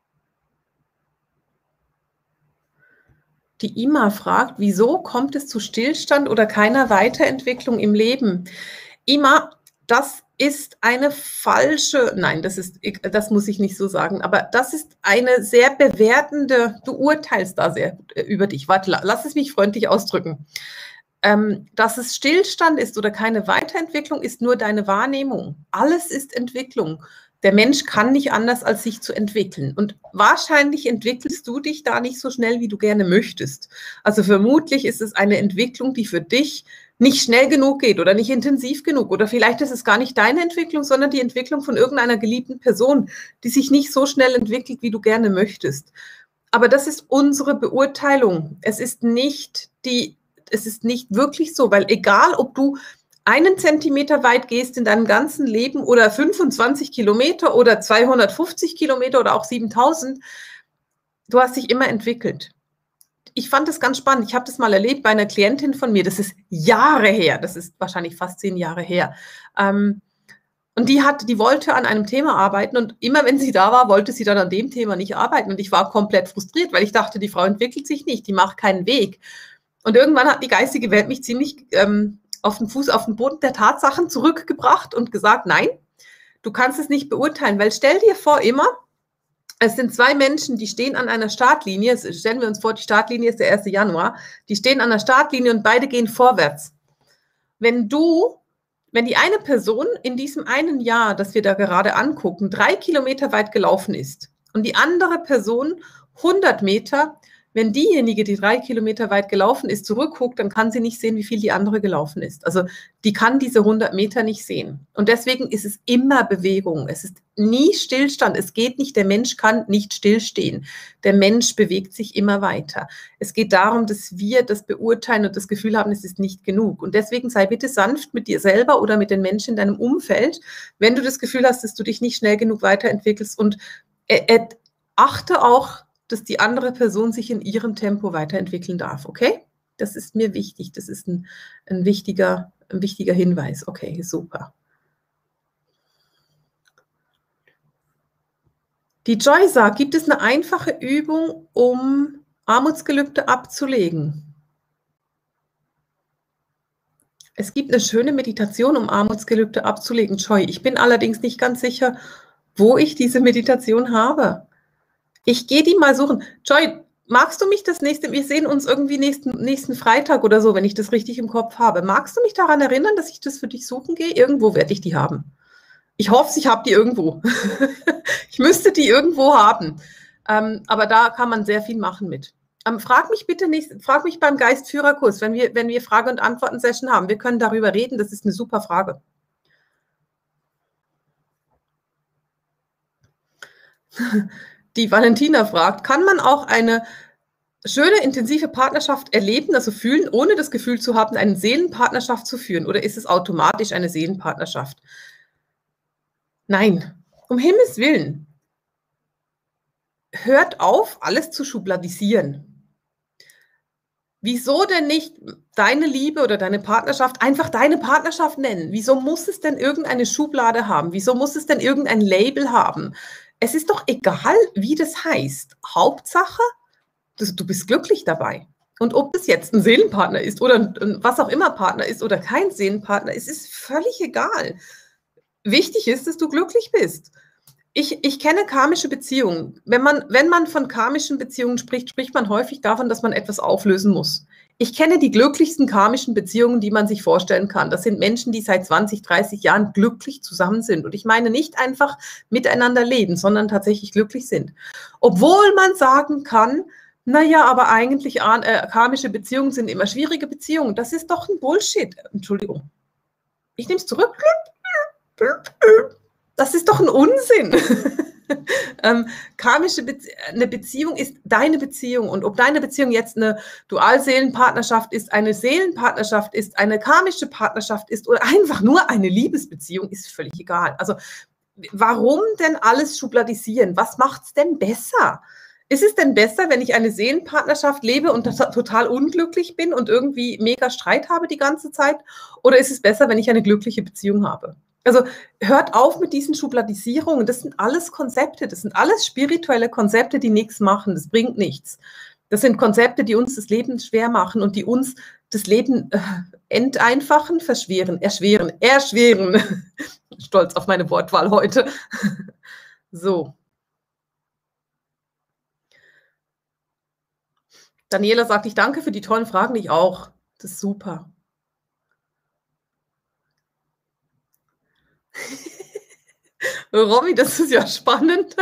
Die Ima fragt: „Wieso kommt es zu Stillstand oder keiner Weiterentwicklung im Leben?“ Ima, das ist eine falsche, nein, das muss ich nicht so sagen, aber das ist eine sehr bewertende, du urteilst da sehr über dich. Warte, lass es mich freundlich ausdrücken. Dass es Stillstand ist oder keine Weiterentwicklung, ist nur deine Wahrnehmung. Alles ist Entwicklung. Der Mensch kann nicht anders, als sich zu entwickeln. Und wahrscheinlich entwickelst du dich da nicht so schnell, wie du gerne möchtest. Also vermutlich ist es eine Entwicklung, die für dich nicht schnell genug geht oder nicht intensiv genug. Oder vielleicht ist es gar nicht deine Entwicklung, sondern die Entwicklung von irgendeiner geliebten Person, die sich nicht so schnell entwickelt, wie du gerne möchtest. Aber das ist unsere Beurteilung. Es ist nicht wirklich so, weil egal, ob du 1 Zentimeter weit gehst in deinem ganzen Leben oder 25 Kilometer oder 250 Kilometer oder auch 7000, du hast dich immer entwickelt. Ich fand das ganz spannend. Ich habe das mal erlebt bei einer Klientin von mir. Das ist Jahre her. Das ist wahrscheinlich fast 10 Jahre her. Und die wollte an einem Thema arbeiten und immer wenn sie da war, wollte sie dann an dem Thema nicht arbeiten. Und ich war komplett frustriert, weil ich dachte, die Frau entwickelt sich nicht, die macht keinen Weg. Und irgendwann hat die geistige Welt mich ziemlich auf den Boden der Tatsachen zurückgebracht und gesagt, nein, du kannst es nicht beurteilen, weil stell dir vor immer, es sind 2 Menschen, die stehen an einer Startlinie, stellen wir uns vor, die Startlinie ist der 1. Januar, die stehen an der Startlinie und beide gehen vorwärts. Wenn die eine Person in diesem einen Jahr, das wir da gerade angucken, 3 Kilometer weit gelaufen ist und die andere Person 100 Meter, wenn diejenige, die 3 Kilometer weit gelaufen ist, zurückguckt, dann kann sie nicht sehen, wie viel die andere gelaufen ist. Also die kann diese 100 Meter nicht sehen. Und deswegen ist es immer Bewegung. Es ist nie Stillstand. Es geht nicht, der Mensch kann nicht stillstehen. Der Mensch bewegt sich immer weiter. Es geht darum, dass wir das beurteilen und das Gefühl haben, es ist nicht genug. Und deswegen sei bitte sanft mit dir selber oder mit den Menschen in deinem Umfeld, wenn du das Gefühl hast, dass du dich nicht schnell genug weiterentwickelst, und achte auch, dass die andere Person sich in ihrem Tempo weiterentwickeln darf, okay? Das ist mir wichtig, das ist ein wichtiger Hinweis. Okay, super. Die Joy sagt, gibt es eine einfache Übung, um Armutsgelübde abzulegen? Es gibt eine schöne Meditation, um Armutsgelübde abzulegen, Joy. Ich bin allerdings nicht ganz sicher, wo ich diese Meditation habe. Ich gehe die mal suchen. Joy, magst du mich wir sehen uns irgendwie nächsten Freitag oder so, wenn ich das richtig im Kopf habe. Magst du mich daran erinnern, dass ich das für dich suchen gehe? Irgendwo werde ich die haben. Ich hoffe, ich habe die irgendwo. Ich müsste die irgendwo haben. Aber da kann man sehr viel machen mit. Frag mich beim Geistführerkurs, wenn wir Frage- und Antworten-Session haben. Wir können darüber reden, das ist eine super Frage. Die Valentina fragt, kann man auch eine schöne, intensive Partnerschaft erleben, also fühlen, ohne das Gefühl zu haben, eine Seelenpartnerschaft zu führen? Oder ist es automatisch eine Seelenpartnerschaft? Nein, um Himmels Willen. Hört auf, alles zu schubladisieren. Wieso denn nicht deine Liebe oder deine Partnerschaft einfach deine Partnerschaft nennen? Wieso muss es denn irgendeine Schublade haben? Wieso muss es denn irgendein Label haben? Es ist doch egal, wie das heißt. Hauptsache, du bist glücklich dabei. Und ob das jetzt ein Seelenpartner ist oder was auch immer Partner ist oder kein Seelenpartner, es ist völlig egal. Wichtig ist, dass du glücklich bist. Ich kenne karmische Beziehungen. Wenn man von karmischen Beziehungen spricht, spricht man häufig davon, dass man etwas auflösen muss. Ich kenne die glücklichsten karmischen Beziehungen, die man sich vorstellen kann. Das sind Menschen, die seit 20, 30 Jahren glücklich zusammen sind. Und ich meine nicht einfach miteinander leben, sondern tatsächlich glücklich sind. Obwohl man sagen kann, naja, aber eigentlich karmische Beziehungen sind immer schwierige Beziehungen. Das ist doch ein Bullshit. Entschuldigung. Ich nehme es zurück. Das ist doch ein Unsinn. Eine Beziehung ist deine Beziehung. Und ob deine Beziehung jetzt eine Dualseelenpartnerschaft ist, eine Seelenpartnerschaft ist, eine karmische Partnerschaft ist oder einfach nur eine Liebesbeziehung, ist völlig egal. Also warum denn alles schubladisieren? Was macht es denn besser? ist es denn besser, wenn ich eine Seelenpartnerschaft lebe und total unglücklich bin und irgendwie mega Streit habe die ganze Zeit? Oder ist es besser, wenn ich eine glückliche Beziehung habe? Also hört auf mit diesen Schubladisierungen. Das sind alles Konzepte, das sind alles spirituelle Konzepte, die nichts machen. Das bringt nichts. Das sind Konzepte, die uns das Leben schwer machen und die uns das Leben enteinfachen, erschweren. Stolz auf meine Wortwahl heute. So. Daniela sagt, ich danke für die tollen Fragen, ich auch. Das ist super. Romy, das ist ja spannend.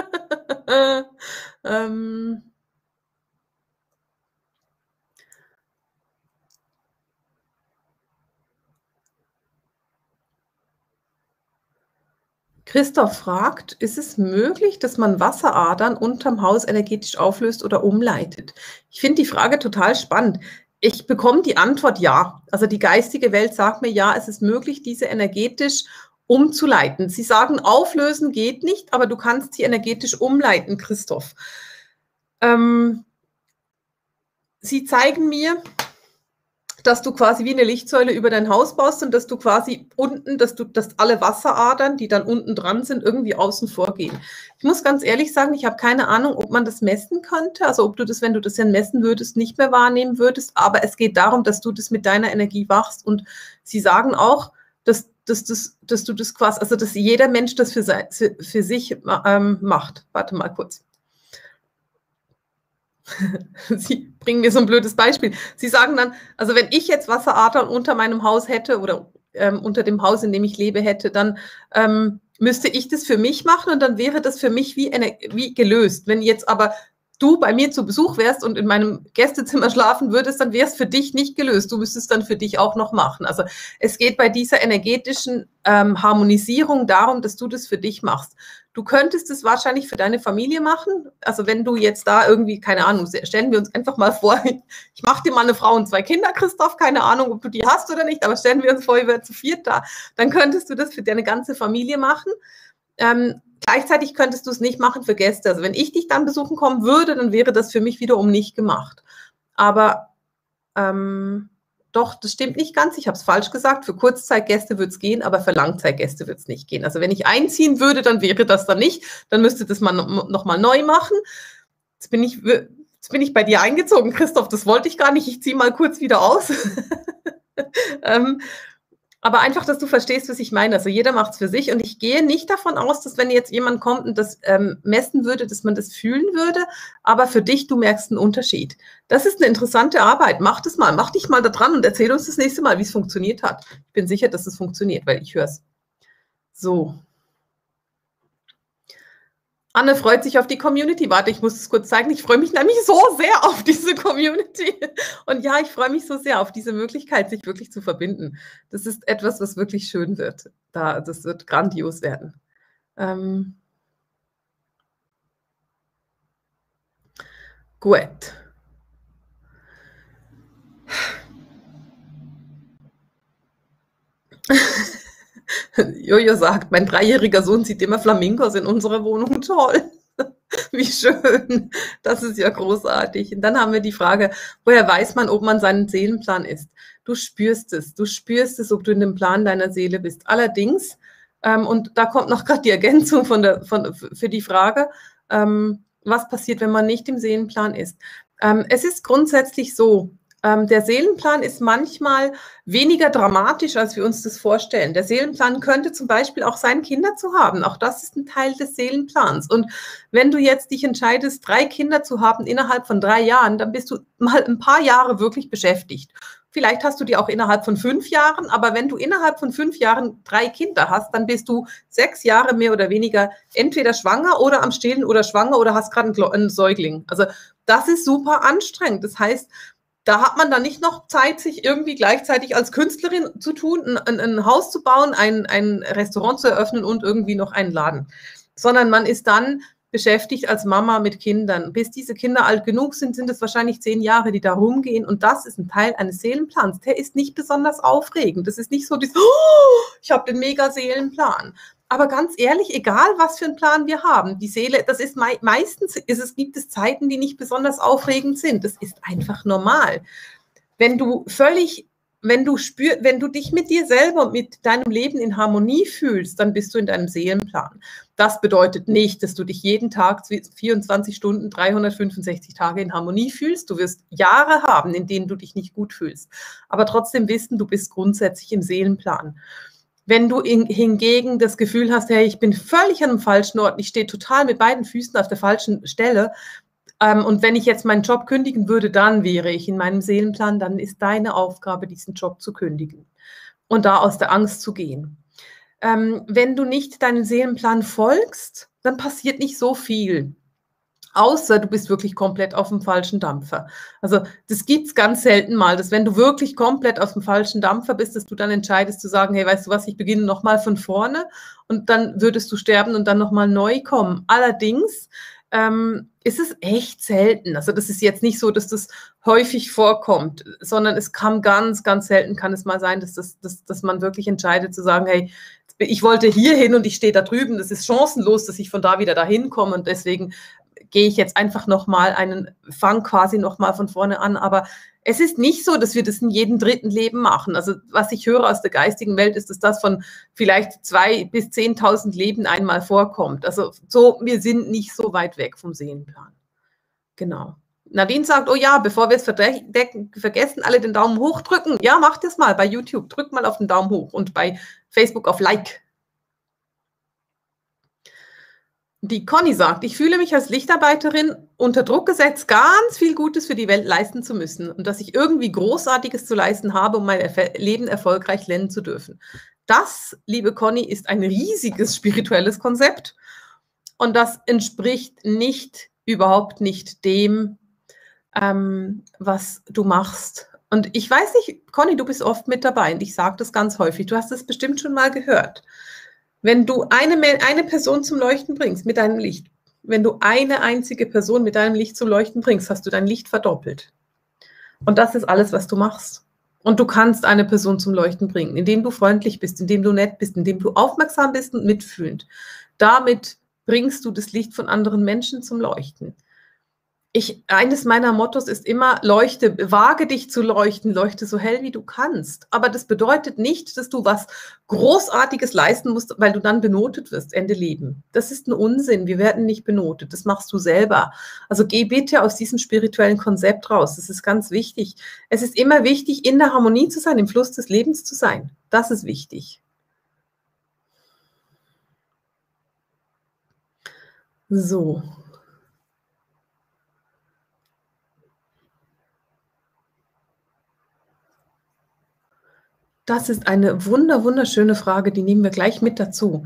Christoph fragt, ist es möglich, dass man Wasseradern unterm Haus energetisch auflöst oder umleitet? Ich finde die Frage total spannend. Ich bekomme die Antwort ja. Also die geistige Welt sagt mir ja, es ist möglich, diese energetisch umzuleiten. Sie sagen, auflösen geht nicht, aber du kannst sie energetisch umleiten, Christoph. Sie zeigen mir, dass du quasi wie eine Lichtsäule über dein Haus baust und dass du quasi unten, dass alle Wasseradern, die dann unten dran sind, irgendwie außen vor gehen. Ich muss ganz ehrlich sagen, ich habe keine Ahnung, ob man das messen könnte, also ob du das, wenn du das ja messen würdest, nicht mehr wahrnehmen würdest, aber es geht darum, dass du das mit deiner Energie wachst und sie sagen auch, dass du das quasi, also dass jeder Mensch das für sich macht. Warte mal kurz. Sie bringen mir so ein blödes Beispiel. Sie sagen dann, also wenn ich jetzt Wasseradern unter meinem Haus hätte oder unter dem Haus, in dem ich lebe, hätte, dann müsste ich das für mich machen und dann wäre das für mich wie gelöst. Wenn jetzt aber du bei mir zu Besuch wärst und in meinem Gästezimmer schlafen würdest, dann wäre es für dich nicht gelöst. Du müsstest dann für dich auch noch machen. Also es geht bei dieser energetischen Harmonisierung darum, dass du das für dich machst. Du könntest es wahrscheinlich für deine Familie machen. Also wenn du jetzt da irgendwie, keine Ahnung, stellen wir uns einfach mal vor, ich mache dir mal eine Frau und 2 Kinder, Christoph, keine Ahnung, ob du die hast oder nicht, aber stellen wir uns vor, ihr wärt zu 4 da, dann könntest du das für deine ganze Familie machen. Gleichzeitig könntest du es nicht machen für Gäste. Also wenn ich dich dann besuchen kommen würde, dann wäre das für mich wiederum nicht gemacht. Aber doch, das stimmt nicht ganz. Ich habe es falsch gesagt. Für Kurzzeitgäste würde es gehen, aber für Langzeitgäste würde es nicht gehen. Also wenn ich einziehen würde, dann wäre das dann nicht. Dann müsste das man nochmal neu machen. Jetzt bin ich bei dir eingezogen, Christoph. Das wollte ich gar nicht. Ich ziehe mal kurz wieder aus. Aber einfach, dass du verstehst, was ich meine. Also jeder macht es für sich und ich gehe nicht davon aus, dass wenn jetzt jemand kommt und das messen würde, dass man das fühlen würde, aber für dich, du merkst einen Unterschied. Das ist eine interessante Arbeit. Mach das mal, mach dich mal da dran und erzähl uns das nächste Mal, wie es funktioniert hat. Ich bin sicher, dass es funktioniert, weil ich höre es. So. Anne freut sich auf die Community. Warte, ich muss es kurz zeigen. Ich freue mich nämlich so sehr auf diese Community. Und ja, ich freue mich so sehr auf diese Möglichkeit, sich wirklich zu verbinden. Das ist etwas, was wirklich schön wird. Das wird grandios werden. Gut. Jojo sagt, mein 3-jähriger Sohn sieht immer Flamingos in unserer Wohnung. Toll. Wie schön. Das ist ja großartig. Und dann haben wir die Frage, woher weiß man, ob man seinen Seelenplan ist? Du spürst es. Du spürst es, ob du in dem Plan deiner Seele bist. Allerdings, und da kommt noch gerade die Ergänzung für die Frage, was passiert, wenn man nicht im Seelenplan ist? Es ist grundsätzlich so, der Seelenplan ist manchmal weniger dramatisch, als wir uns das vorstellen. Der Seelenplan könnte zum Beispiel auch sein, Kinder zu haben. Auch das ist ein Teil des Seelenplans. Und wenn du jetzt dich entscheidest, 3 Kinder zu haben innerhalb von 3 Jahren, dann bist du mal ein paar Jahre wirklich beschäftigt. Vielleicht hast du die auch innerhalb von 5 Jahren, aber wenn du innerhalb von 5 Jahren 3 Kinder hast, dann bist du 6 Jahre mehr oder weniger entweder schwanger oder am Stillen oder schwanger oder hast gerade einen Säugling. Also das ist super anstrengend. Das heißt, da hat man dann nicht noch Zeit, sich irgendwie gleichzeitig als Künstlerin zu tun, ein Haus zu bauen, ein Restaurant zu eröffnen und irgendwie noch einen Laden. Sondern man ist dann beschäftigt als Mama mit Kindern. Bis diese Kinder alt genug sind, sind es wahrscheinlich 10 Jahre, die da rumgehen. Und das ist ein Teil eines Seelenplans. Der ist nicht besonders aufregend. Das ist nicht so, ich habe den mega Seelenplan. Aber ganz ehrlich, egal was für einen Plan wir haben, die Seele, das ist meistens, gibt es Zeiten, die nicht besonders aufregend sind. Das ist einfach normal. Wenn du dich mit dir selber und mit deinem Leben in Harmonie fühlst, dann bist du in deinem Seelenplan. Das bedeutet nicht, dass du dich jeden Tag 24 Stunden, 365 Tage in Harmonie fühlst. Du wirst Jahre haben, in denen du dich nicht gut fühlst. Aber trotzdem wissen, du bist grundsätzlich im Seelenplan. Wenn du hingegen das Gefühl hast, hey, ich bin völlig an einem falschen Ort, ich stehe total mit beiden Füßen auf der falschen Stelle, und wenn ich jetzt meinen Job kündigen würde, dann wäre ich in meinem Seelenplan, dann ist deine Aufgabe, diesen Job zu kündigen und da aus der Angst zu gehen. Wenn du nicht deinem Seelenplan folgst, dann passiert nicht so viel. Außer du bist wirklich komplett auf dem falschen Dampfer. Also das gibt es ganz selten mal, dass wenn du wirklich komplett auf dem falschen Dampfer bist, dass du dann entscheidest zu sagen, hey, weißt du was, ich beginne nochmal von vorne und dann würdest du sterben und dann nochmal neu kommen. Allerdings ist es echt selten. Also das ist jetzt nicht so, dass das häufig vorkommt, sondern es kann ganz, ganz selten kann es mal sein, dass man wirklich entscheidet zu sagen, hey, ich wollte hier hin und ich stehe da drüben, das ist chancenlos, dass ich von da wieder dahin komme und deswegen gehe ich jetzt einfach fang quasi nochmal von vorne an, aber es ist nicht so, dass wir das in jedem dritten Leben machen. Also was ich höre aus der geistigen Welt ist, dass das von vielleicht 2.000 bis 10.000 Leben einmal vorkommt. Also wir sind nicht so weit weg vom Seelenplan. Genau. Nadine sagt, oh ja, bevor wir es vergessen, alle den Daumen hoch drücken. Ja, macht es mal bei YouTube. Drückt mal auf den Daumen hoch und bei Facebook auf Like. Die Conny sagt, ich fühle mich als Lichtarbeiterin unter Druck gesetzt, ganz viel Gutes für die Welt leisten zu müssen und dass ich irgendwie Großartiges zu leisten habe, um mein Leben erfolgreich lernen zu dürfen. Das, liebe Conny, ist ein riesiges spirituelles Konzept und das entspricht überhaupt nicht dem, was du machst. Und ich weiß nicht, Conny, du bist oft mit dabei und ich sage das ganz häufig, du hast es bestimmt schon mal gehört. Wenn du eine Person zum Leuchten bringst mit deinem Licht, wenn du eine einzige Person mit deinem Licht zum Leuchten bringst, hast du dein Licht verdoppelt. Und das ist alles, was du machst. Und du kannst eine Person zum Leuchten bringen, indem du freundlich bist, indem du nett bist, indem du aufmerksam bist und mitfühlend. Damit bringst du das Licht von anderen Menschen zum Leuchten. Eines meiner Mottos ist immer, wage dich zu leuchten, leuchte so hell wie du kannst. Aber das bedeutet nicht, dass du was Großartiges leisten musst, weil du dann benotet wirst, Ende Leben. Das ist ein Unsinn, wir werden nicht benotet, das machst du selber. Also geh bitte aus diesem spirituellen Konzept raus, das ist ganz wichtig. Es ist immer wichtig, in der Harmonie zu sein, im Fluss des Lebens zu sein. Das ist wichtig. So. Das ist eine wunderschöne Frage, die nehmen wir gleich mit dazu.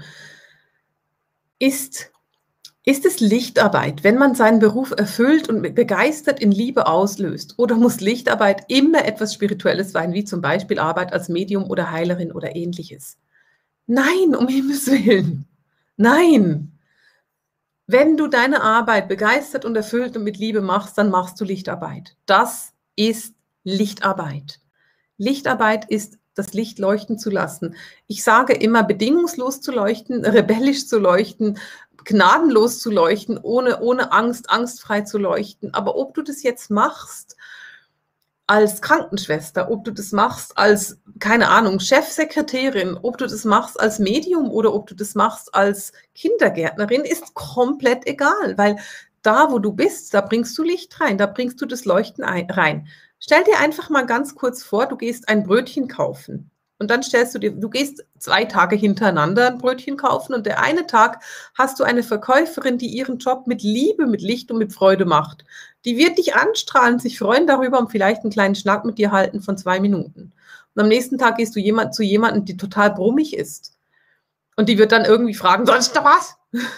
Ist es Lichtarbeit, wenn man seinen Beruf erfüllt und begeistert in Liebe auslöst? Oder muss Lichtarbeit immer etwas Spirituelles sein, wie zum Beispiel Arbeit als Medium oder Heilerin oder ähnliches? Nein, um Himmels Willen. Nein. Wenn du deine Arbeit begeistert und erfüllt und mit Liebe machst, dann machst du Lichtarbeit. Das ist Lichtarbeit. Lichtarbeit ist das Licht leuchten zu lassen. Ich sage immer, bedingungslos zu leuchten, rebellisch zu leuchten, gnadenlos zu leuchten, ohne Angst, angstfrei zu leuchten. Aber ob du das jetzt machst als Krankenschwester, ob du das machst als, keine Ahnung, Chefsekretärin, ob du das machst als Medium oder ob du das machst als Kindergärtnerin, ist komplett egal, weil da, wo du bist, da bringst du Licht rein, da bringst du das Leuchten rein. Stell dir einfach mal ganz kurz vor, du gehst ein Brötchen kaufen und dann du gehst 2 Tage hintereinander ein Brötchen kaufen und der eine Tag hast du eine Verkäuferin, die ihren Job mit Liebe, mit Licht und mit Freude macht. Die wird dich anstrahlen, sich freuen darüber und vielleicht einen kleinen Schnack mit dir halten von 2 Minuten. Und am nächsten Tag gehst du zu jemandem, die total brummig ist. Und die wird dann irgendwie fragen, sonst noch was?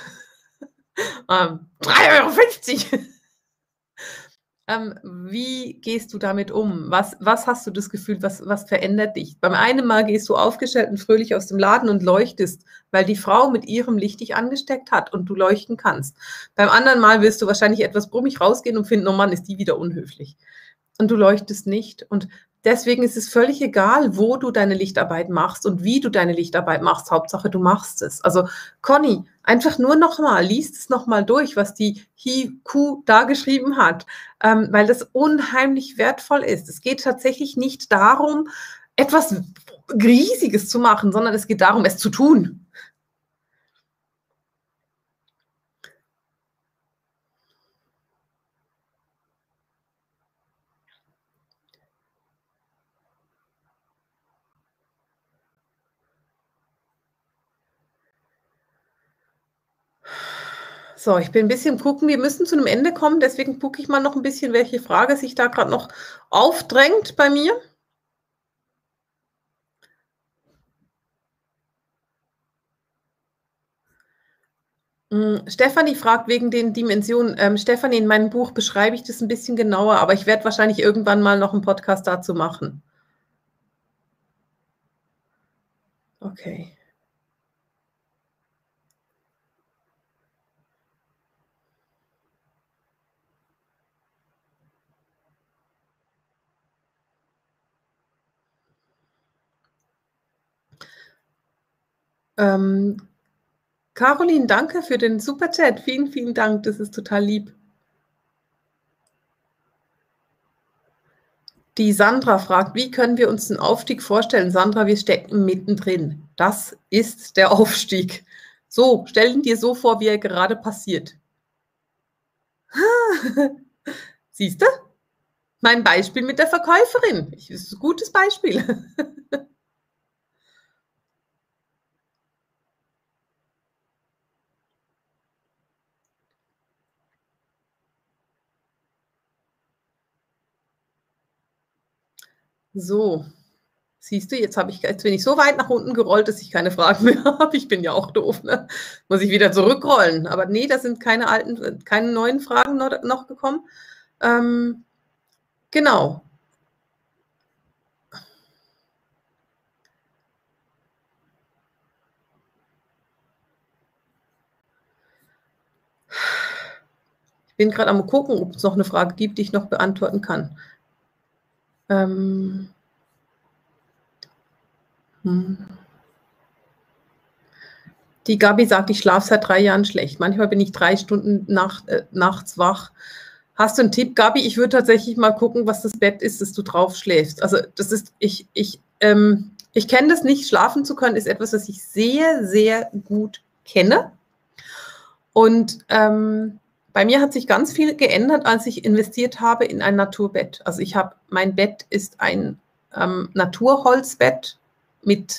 3,50 €. Wie gehst du damit um? Was hast du das Gefühl, was verändert dich? Beim einen Mal gehst du aufgestellt und fröhlich aus dem Laden und leuchtest, weil die Frau mit ihrem Licht dich angesteckt hat und du leuchten kannst. Beim anderen Mal wirst du wahrscheinlich etwas brummig rausgehen und finden, oh Mann, ist die wieder unhöflich. Und du leuchtest nicht. Und Deswegen ist es völlig egal, wo du deine Lichtarbeit machst und wie du deine Lichtarbeit machst. Hauptsache, du machst es. Also, Conny, einfach nur nochmal, liest es nochmal durch, was die Hi-Ku da geschrieben hat, weil das unheimlich wertvoll ist. Es geht tatsächlich nicht darum, etwas Riesiges zu machen, sondern es geht darum, es zu tun. So, ich bin ein bisschen gucken, wir müssen zu einem Ende kommen, deswegen gucke ich mal noch ein bisschen, welche Frage sich da gerade noch aufdrängt bei mir. Stefanie fragt wegen den Dimensionen. Stefanie, in meinem Buch beschreibe ich das ein bisschen genauer, aber ich werde wahrscheinlich irgendwann mal noch einen Podcast dazu machen. Okay. Caroline, danke für den Superchat. Vielen, vielen Dank. Das ist total lieb. Die Sandra fragt, wie können wir uns den Aufstieg vorstellen? Sandra, wir stecken mittendrin. Das ist der Aufstieg. So, stellen dir so vor, wie er gerade passiert. Siehst du? Mein Beispiel mit der Verkäuferin. Das ist ein gutes Beispiel. So, siehst du, jetzt bin ich so weit nach unten gerollt, dass ich keine Fragen mehr habe. Ich bin ja auch doof, ne? Muss ich wieder zurückrollen. Aber nee, da sind keine neuen Fragen noch gekommen. Genau. Ich bin gerade am gucken, ob es noch eine Frage gibt, die ich noch beantworten kann. Die Gabi sagt, ich schlafe seit 3 Jahren schlecht. Manchmal bin ich 3 Stunden nachts wach. Hast du einen Tipp, Gabi? Ich würde tatsächlich mal gucken, was das Bett ist, das du drauf schläfst. Also das ist, ich kenne das nicht, schlafen zu können, ist etwas, das ich sehr, sehr gut kenne. Und bei mir hat sich ganz viel geändert, als ich investiert habe in ein Naturbett. Also mein Bett ist ein Naturholzbett mit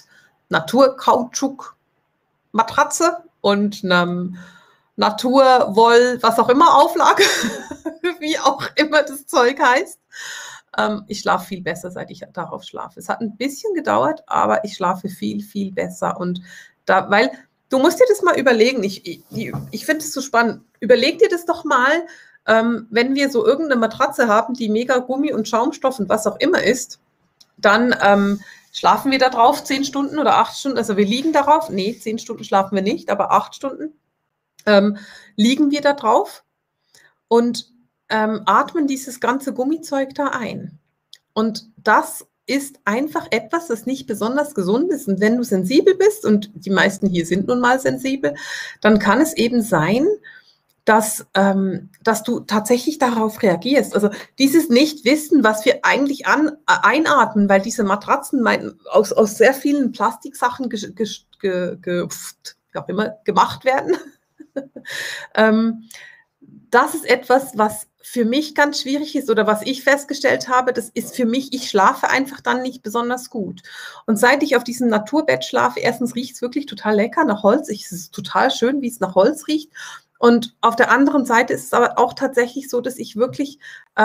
Naturkautschuk-Matratze und einem Naturwoll, was auch immer, Auflage, wie auch immer das Zeug heißt. Ich schlafe viel besser, seit ich darauf schlafe. Es hat ein bisschen gedauert, aber ich schlafe viel, viel besser. Und weil du musst dir das mal überlegen. Ich finde es so spannend. Überleg dir das doch mal, wenn wir so irgendeine Matratze haben, die mega Gummi und Schaumstoff und was auch immer ist, dann schlafen wir da drauf 10 Stunden oder 8 Stunden. Also wir liegen darauf. Nee, 10 Stunden schlafen wir nicht, aber 8 Stunden liegen wir da drauf und atmen dieses ganze Gummizeug da ein. Und das ist einfach etwas, das nicht besonders gesund ist. Und wenn du sensibel bist, und die meisten hier sind nun mal sensibel, dann kann es eben sein, dass du tatsächlich darauf reagierst. Also dieses Nichtwissen, was wir eigentlich einatmen, weil diese Matratzen aus sehr vielen Plastiksachen wie auch immer, gemacht werden. Das ist etwas, was für mich ganz schwierig ist oder was ich festgestellt habe, das ist für mich, ich schlafe einfach dann nicht besonders gut. Und seit ich auf diesem Naturbett schlafe, erstens riecht es wirklich total lecker nach Holz. Es ist total schön, wie es nach Holz riecht. Und auf der anderen Seite ist es aber auch tatsächlich so, dass ich wirklich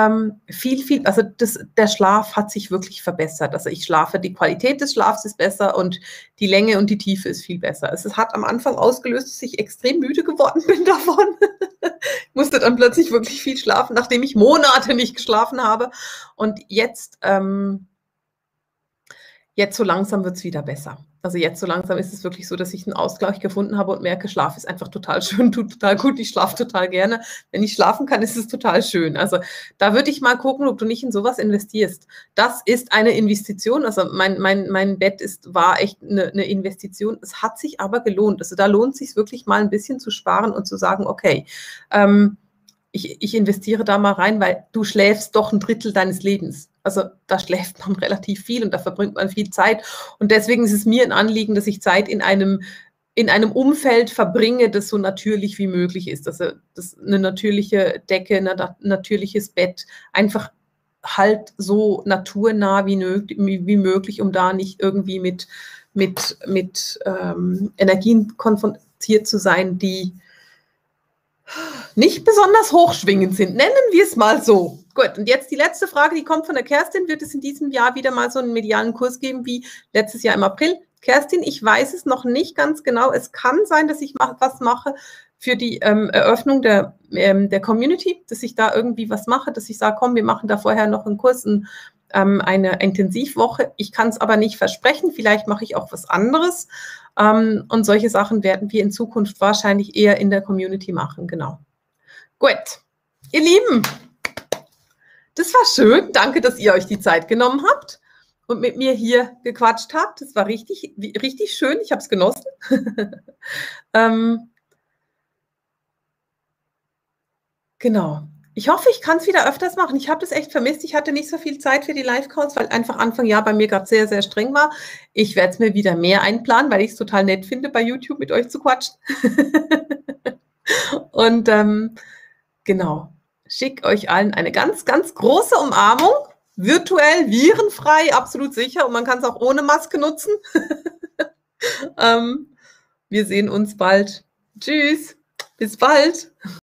der Schlaf hat sich wirklich verbessert. Also ich schlafe, die Qualität des Schlafs ist besser und die Länge und die Tiefe ist viel besser. Es hat am Anfang ausgelöst, dass ich extrem müde geworden bin davon. Ich musste dann plötzlich wirklich viel schlafen, nachdem ich Monate nicht geschlafen habe. Und jetzt Jetzt so langsam wird's wieder besser. Also, jetzt so langsam ist es wirklich so, dass ich 'n Ausgleich gefunden habe und merke, Schlaf ist einfach total schön, tut total gut. Ich schlafe total gerne. Wenn ich schlafen kann, ist es total schön. Also, da würde ich mal gucken, ob du nicht in so was investierst. Das ist eine Investition. Also, mein Bett war echt 'ne Investition. Es hat sich aber gelohnt. Also, da lohnt sich's wirklich mal 'n bisschen zu sparen und zu sagen: „Okay, ich investiere da mal rein, weil du schläfst doch 1/3 deines Lebens. Also, da schläft man relativ viel und da verbringt man viel Zeit. Und deswegen ist es mir 'n Anliegen, dass ich Zeit in einem Umfeld verbringe, das so natürlich wie möglich ist. Also, das 'ne natürliche Decke, 'ne natürliches Bett, einfach halt so naturnah wie möglich, um da nicht irgendwie mit Energien konfrontiert zu sein, die nicht besonders hochschwingend sind. Nennen wir es mal so. Gut, und jetzt die letzte Frage, die kommt von der Kerstin. Wird es in diesem Jahr wieder mal so 'n medialen Kurs geben wie letztes Jahr im April? Kerstin, ich weiß es noch nicht ganz genau. Es kann sein, dass ich was mache für die Eröffnung der Community, dass ich da irgendwie was mache, dass ich sage: „Komm, wir machen da vorher noch 'n Kurs, eine Intensivwoche." Ich kann's aber nicht versprechen. Vielleicht mache ich auch was anderes. Und solche Sachen werden wir in Zukunft wahrscheinlich eher in der Community machen, genau. Gut, ihr Lieben, das war schön. Danke, dass ihr euch die Zeit genommen habt und mit mir hier gequatscht habt. Das war richtig schön. Ich habe es genossen. Genau. Ich hoffe, ich kann's wieder öfters machen. Ich habe das echt vermisst. Ich hatte nicht so viel Zeit für die Live-Calls, weil einfach Anfang Jahr bei mir grad sehr, sehr streng war. Ich werde es mir wieder mehr einplanen, weil ich's total nett finde, bei YouTube mit euch zu quatschen. Und, genau. Schicke euch allen eine ganz, ganz große Umarmung. Virtuell, virenfrei, absolut sicher und man kann's auch ohne Maske nutzen. Wir sehen uns bald. Tschüss, bis bald.